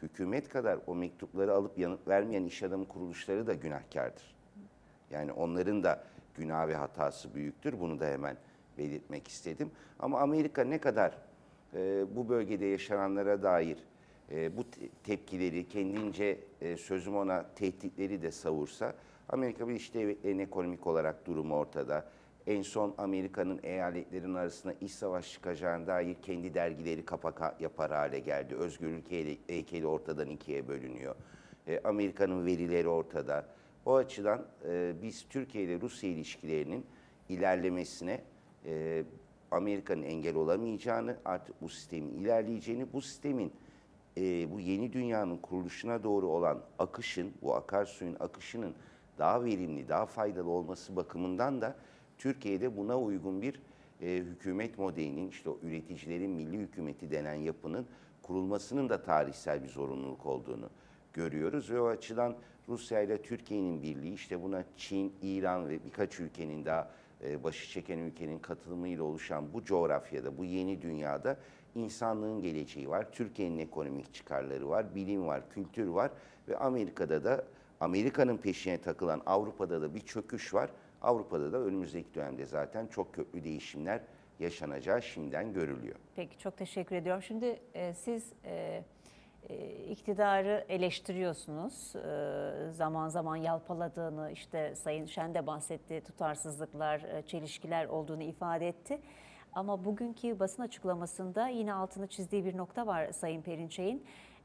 hükümet kadar o mektupları alıp yanıt vermeyen iş adamı kuruluşları da günahkardır. Yani onların da günah ve hatası büyüktür. Bunu da hemen belirtmek istedim. Ama Amerika ne kadar bu bölgede yaşananlara dair bu tepkileri, kendince sözüm ona tehditleri de savursa, Amerika Birleşik Devletleri'nin ekonomik olarak durumu ortada. En son Amerika'nın eyaletlerin arasında iç savaş çıkacağına dair kendi dergileri kapak yapar hale geldi. Özgürlük heykeli ortadan ikiye bölünüyor. Amerika'nın verileri ortada. O açıdan biz Türkiye ile Rusya ilişkilerinin ilerlemesine Amerika'nın engel olamayacağını, artık bu sistemin ilerleyeceğini, bu sistemin bu yeni dünyanın kuruluşuna doğru olan akışın, bu akarsuyun akışının daha verimli, daha faydalı olması bakımından da Türkiye'de buna uygun bir hükümet modelinin, işte o üreticilerin milli hükümeti denen yapının kurulmasının da tarihsel bir zorunluluk olduğunu görüyoruz. Ve o açıdan Rusya ile Türkiye'nin birliği, işte buna Çin, İran ve birkaç ülkenin daha başı çeken ülkenin katılımıyla oluşan bu coğrafyada, bu yeni dünyada insanlığın geleceği var, Türkiye'nin ekonomik çıkarları var, bilim var, kültür var ve Amerika'da da, Amerika'nın peşine takılan Avrupa'da da bir çöküş var. Avrupa'da da önümüzdeki dönemde zaten çok köklü değişimler yaşanacağı şimdiden görülüyor. Peki, çok teşekkür ediyorum. Şimdi siz iktidarı eleştiriyorsunuz. Zaman zaman yalpaladığını, işte Sayın Şen de bahsetti, tutarsızlıklar, çelişkiler olduğunu ifade etti. Ama bugünkü basın açıklamasında yine altını çizdiği bir nokta var Sayın Perinçek'in.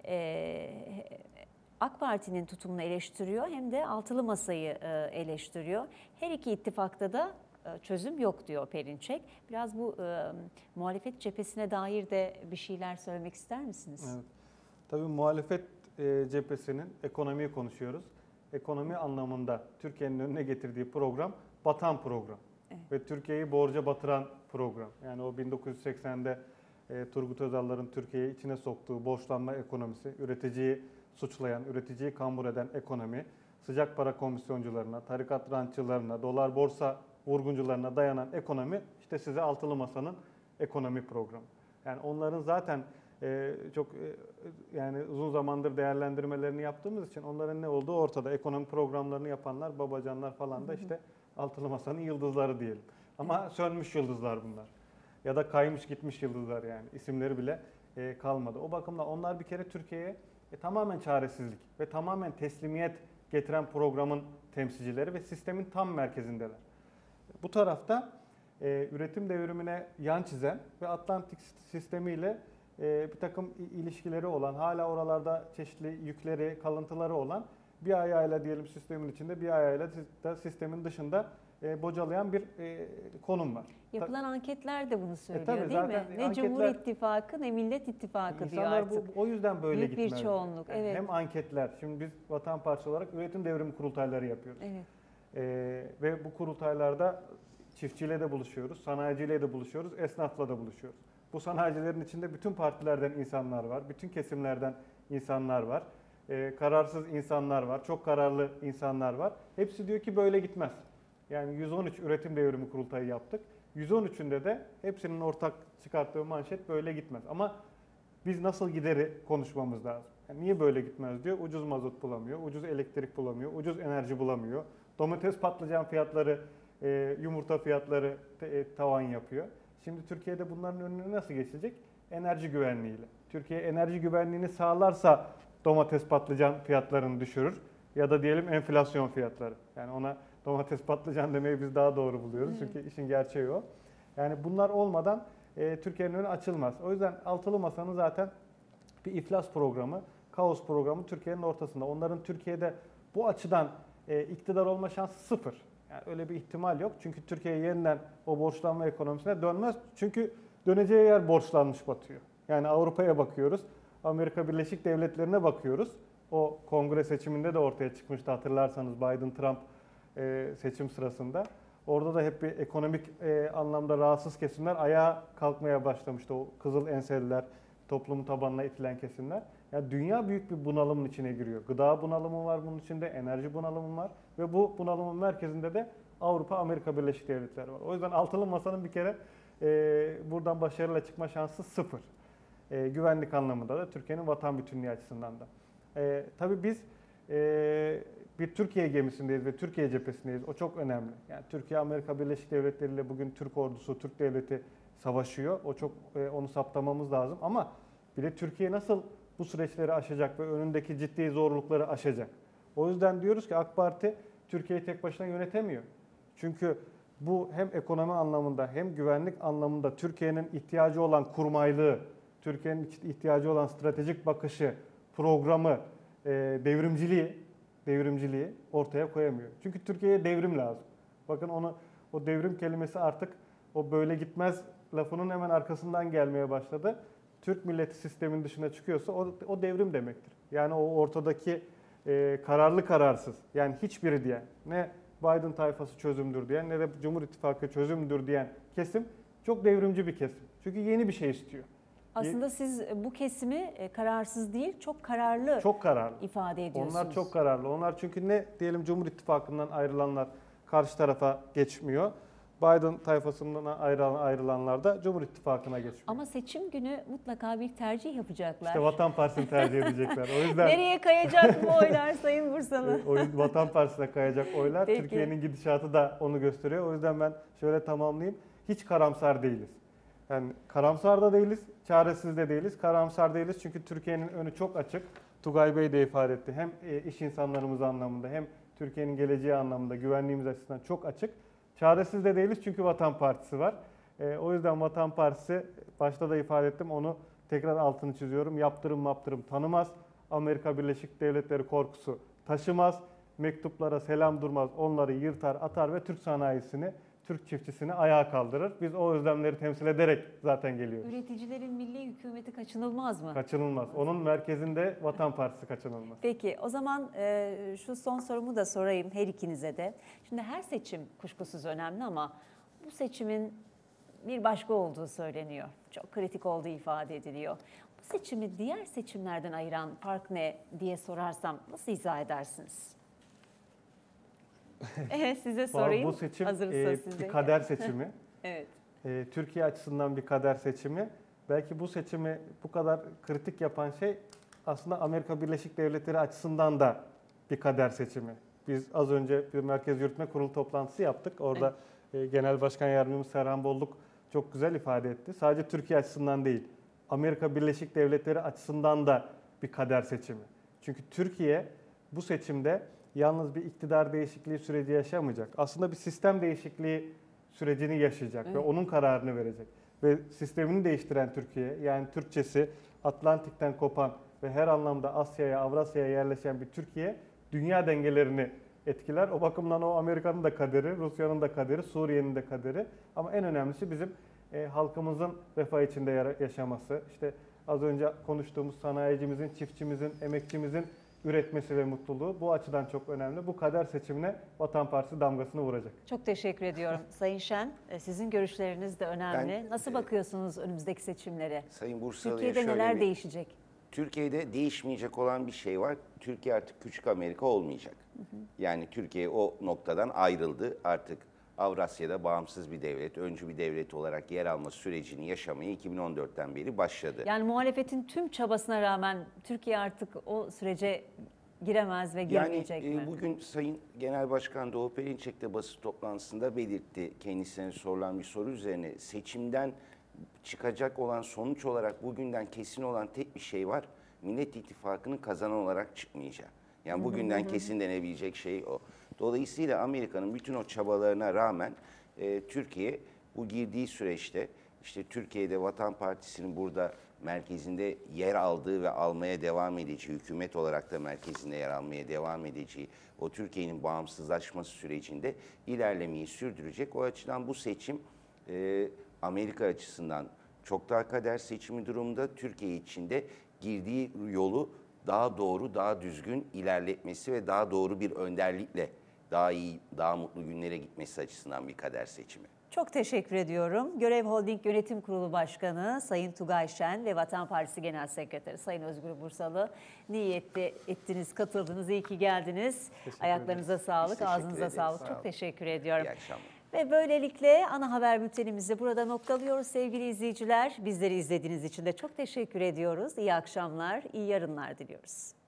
AK Parti'nin tutumunu eleştiriyor, hem de altılı masayı eleştiriyor. Her iki ittifakta da çözüm yok diyor Perinçek. Biraz bu muhalefet cephesine dair de bir şeyler söylemek ister misiniz? Evet. Tabii muhalefet cephesinin ekonomiyi konuşuyoruz. Ekonomi anlamında Türkiye'nin önüne getirdiği program batan program. Evet. Ve Türkiye'yi borca batıran program. Yani o 1980'de Turgut Özal'ların Türkiye'yi içine soktuğu borçlanma ekonomisi, üreticiyi suçlayan, üreticiyi kambur eden ekonomi, sıcak para komisyoncularına, tarikat rantçılarına, dolar borsa vurguncularına dayanan ekonomi, işte size altılı masanın ekonomi programı. Yani onların zaten çok yani uzun zamandır değerlendirmelerini yaptığımız için onların ne olduğu ortada. Ekonomi programlarını yapanlar, Babacanlar falan da işte altılı masanın yıldızları diyelim. Ama sönmüş yıldızlar bunlar. Ya da kaymış gitmiş yıldızlar yani. İsimleri bile kalmadı. O bakımdan onlar bir kere Türkiye'ye tamamen çaresizlik ve tamamen teslimiyet getiren programın temsilcileri ve sistemin tam merkezindeler. Bu tarafta üretim devrimine yan çizen ve Atlantik sistemiyle bir takım ilişkileri olan, hala oralarda çeşitli yükleri, kalıntıları olan, bir ayağıyla diyelim sistemin içinde, bir ayağıyla da sistemin dışında bocalayan bir konum var. Yapılan anketler de bunu söylüyor, tabii, değil mi? Ne Cumhur İttifakı ne Millet İttifakı diyor artık. O yüzden böyle büyük gitmez. Bir çoğunluk. Yani evet. Hem anketler, şimdi biz Vatan Partisi olarak üretim devrimi kurultayları yapıyoruz. Evet. Ve bu kurultaylarda çiftçiyle de buluşuyoruz, sanayiciyle de buluşuyoruz, esnafla da buluşuyoruz. Bu sanayicilerin içinde bütün partilerden insanlar var, bütün kesimlerden insanlar var. Kararsız insanlar var, çok kararlı insanlar var. Hepsi diyor ki böyle gitmez. Yani 113 üretim devrimi kurultayı yaptık. 113'ünde de hepsinin ortak çıkarttığı manşet böyle gitmez. Ama biz nasıl gideri konuşmamız lazım. Yani niye böyle gitmez diyor. Ucuz mazot bulamıyor, ucuz elektrik bulamıyor, ucuz enerji bulamıyor. Domates, patlıcan fiyatları, yumurta fiyatları tavan yapıyor. Şimdi Türkiye'de bunların önüne nasıl geçilecek? Enerji güvenliğiyle. Türkiye enerji güvenliğini sağlarsa domates, patlıcan fiyatlarını düşürür. Ya da diyelim enflasyon fiyatları. Yani ona domates, patlıcan demeyi biz daha doğru buluyoruz. Çünkü işin gerçeği o. Yani bunlar olmadan Türkiye'nin önü açılmaz. O yüzden altılı masanın zaten bir iflas programı, kaos programı Türkiye'nin ortasında. Onların Türkiye'de bu açıdan iktidar olma şansı sıfır. Yani öyle bir ihtimal yok. Çünkü Türkiye yeniden o borçlanma ekonomisine dönmez. Çünkü döneceği yer borçlanmış batıyor. Yani Avrupa'ya bakıyoruz, Amerika Birleşik Devletleri'ne bakıyoruz. O kongre seçiminde de ortaya çıkmıştı hatırlarsanız Biden-Trump seçim sırasında. Orada da hep bir ekonomik anlamda rahatsız kesimler ayağa kalkmaya başlamıştı. O kızıl enseliler, toplumun tabanına itilen kesimler. Yani dünya büyük bir bunalımın içine giriyor. Gıda bunalımı var bunun içinde, enerji bunalımı var. Ve bu bunalımın merkezinde de Avrupa, Amerika Birleşik Devletleri var. O yüzden altılı masanın bir kere buradan başarıyla çıkma şansı sıfır. Güvenlik anlamında da, Türkiye'nin vatan bütünlüğü açısından da. Tabii biz bir Türkiye gemisindeyiz ve Türkiye cephesindeyiz. O çok önemli. Yani Türkiye, Amerika Birleşik Devletleri ile bugün Türk ordusu, Türk devleti savaşıyor. Onu saptamamız lazım. Ama bir de Türkiye nasıl bu süreçleri aşacak ve önündeki ciddi zorlukları aşacak? O yüzden diyoruz ki AK Parti Türkiye'yi tek başına yönetemiyor. Çünkü bu hem ekonomi anlamında hem güvenlik anlamında Türkiye'nin ihtiyacı olan kurmaylığı, Türkiye'nin ihtiyacı olan stratejik bakışı, programı, devrimciliği ortaya koyamıyor. Çünkü Türkiye'ye devrim lazım. Bakın o devrim kelimesi artık o böyle gitmez lafının hemen arkasından gelmeye başladı. Türk milleti sistemin dışına çıkıyorsa o devrim demektir. Yani o ortadaki kararlı kararsız, yani hiçbiri diyen, ne Biden tayfası çözümdür diyen ne de Cumhur İttifakı çözümdür diyen kesim çok devrimci bir kesim. Çünkü yeni bir şey istiyor. Aslında siz bu kesimi kararsız değil, çok kararlı ifade ediyorsunuz. Onlar çok kararlı. Onlar çünkü ne diyelim Cumhur İttifakı'ndan ayrılanlar karşı tarafa geçmiyor. Biden tayfasından ayrılanlar da Cumhur İttifakı'na geçmiyor. Ama seçim günü mutlaka bir tercih yapacaklar. İşte Vatan Partisi'ni tercih edecekler. O yüzden nereye kayacak bu oylar Sayın Bursalı? O yüzden Vatan Partisi'ne kayacak oylar. Peki. Türkiye'nin gidişatı da onu gösteriyor. O yüzden ben şöyle tamamlayayım. Hiç karamsar değiliz. Yani karamsar da değiliz, çaresiz de değiliz. Karamsar değiliz çünkü Türkiye'nin önü çok açık. Tugay Bey de ifade etti. Hem iş insanlarımız anlamında hem Türkiye'nin geleceği anlamında güvenliğimiz açısından çok açık. Çaresiz de değiliz çünkü Vatan Partisi var. O yüzden Vatan Partisi, başta da ifade ettim, onu tekrar altını çiziyorum. Yaptırım tanımaz. Amerika Birleşik Devletleri korkusu taşımaz. Mektuplara selam durmaz. Onları yırtar, atar ve Türk sanayisini, Türk çiftçisini ayağa kaldırır. Biz o özlemleri temsil ederek zaten geliyoruz. Üreticilerin milli hükümeti kaçınılmaz mı? Kaçınılmaz. Onun merkezinde Vatan Partisi kaçınılmaz. Peki o zaman şu son sorumu da sorayım her ikinize de. Şimdi her seçim kuşkusuz önemli ama bu seçimin bir başka olduğu söyleniyor. Çok kritik olduğu ifade ediliyor. Bu seçimi diğer seçimlerden ayıran fark ne diye sorarsam nasıl izah edersiniz? Size sorayım. Bu seçim bir kader seçimi. Evet. Türkiye açısından bir kader seçimi. Belki bu seçimi bu kadar kritik yapan şey aslında Amerika Birleşik Devletleri açısından da bir kader seçimi. Biz az önce bir Merkez Yürütme Kurulu toplantısı yaptık. Orada Genel Başkan Yardımcımız Serhan Bolluk çok güzel ifade etti. Sadece Türkiye açısından değil, Amerika Birleşik Devletleri açısından da bir kader seçimi. Çünkü Türkiye bu seçimde yalnız bir iktidar değişikliği süreci yaşamayacak. Aslında bir sistem değişikliği sürecini yaşayacak ve onun kararını verecek. Ve sistemini değiştiren Türkiye, yani Türkçesi Atlantik'ten kopan ve her anlamda Asya'ya, Avrasya'ya yerleşen bir Türkiye dünya dengelerini etkiler. O bakımdan o Amerika'nın da kaderi, Rusya'nın da kaderi, Suriye'nin de kaderi. Ama en önemlisi bizim halkımızın refah içinde yaşaması. İşte az önce konuştuğumuz sanayicimizin, çiftçimizin, emekçimizin üretmesi ve mutluluğu bu açıdan çok önemli. Bu kader seçimine Vatan Partisi damgasını vuracak. Çok teşekkür ediyorum Sayın Şen. Sizin görüşleriniz de önemli. Nasıl bakıyorsunuz önümüzdeki seçimlere? Sayın Bursalı'ya Türkiye'de neler değişecek? Türkiye'de değişmeyecek olan bir şey var. Türkiye artık küçük Amerika olmayacak. Yani Türkiye o noktadan ayrıldı. Artık Avrasya'da bağımsız bir devlet, öncü bir devlet olarak yer alma sürecini yaşamaya 2014'ten beri başladı. Yani muhalefetin tüm çabasına rağmen Türkiye artık o sürece giremez ve girmeyecek mi? Bugün Sayın Genel Başkan Doğu Perinçek de basın toplantısında belirtti, kendisine sorulan bir soru üzerine. Seçimden çıkacak olan sonuç olarak bugünden kesin olan tek bir şey var. Millet İttifakı'nın kazanan olarak çıkmayacağı. Yani bugünden kesin denebilecek şey o. Dolayısıyla Amerika'nın bütün o çabalarına rağmen Türkiye bu girdiği süreçte işte Türkiye'de Vatan Partisi'nin burada merkezinde yer aldığı ve almaya devam edeceği, hükümet olarak da merkezinde yer almaya devam edeceği o Türkiye'nin bağımsızlaşması sürecinde ilerlemeyi sürdürecek. O açıdan bu seçim Amerika açısından çok daha kader seçimi durumda. Türkiye için de girdiği yolu daha doğru, daha düzgün ilerletmesi ve daha doğru bir önderlikle daha iyi, daha mutlu günlere gitmesi açısından bir kader seçimi. Çok teşekkür ediyorum. Görev Holding Yönetim Kurulu Başkanı Sayın Tugay Şen ve Vatan Partisi Genel Sekreteri Sayın Özgür Bursalı niyette ettiniz, katıldınız, iyi ki geldiniz. Ayaklarınıza sağlık, ağzınıza sağlık. Çok teşekkür ediyorum. İyi akşamlar. Ve böylelikle ana haber bültenimizi burada noktalıyoruz sevgili izleyiciler. Bizleri izlediğiniz için de çok teşekkür ediyoruz. İyi akşamlar, iyi yarınlar diliyoruz.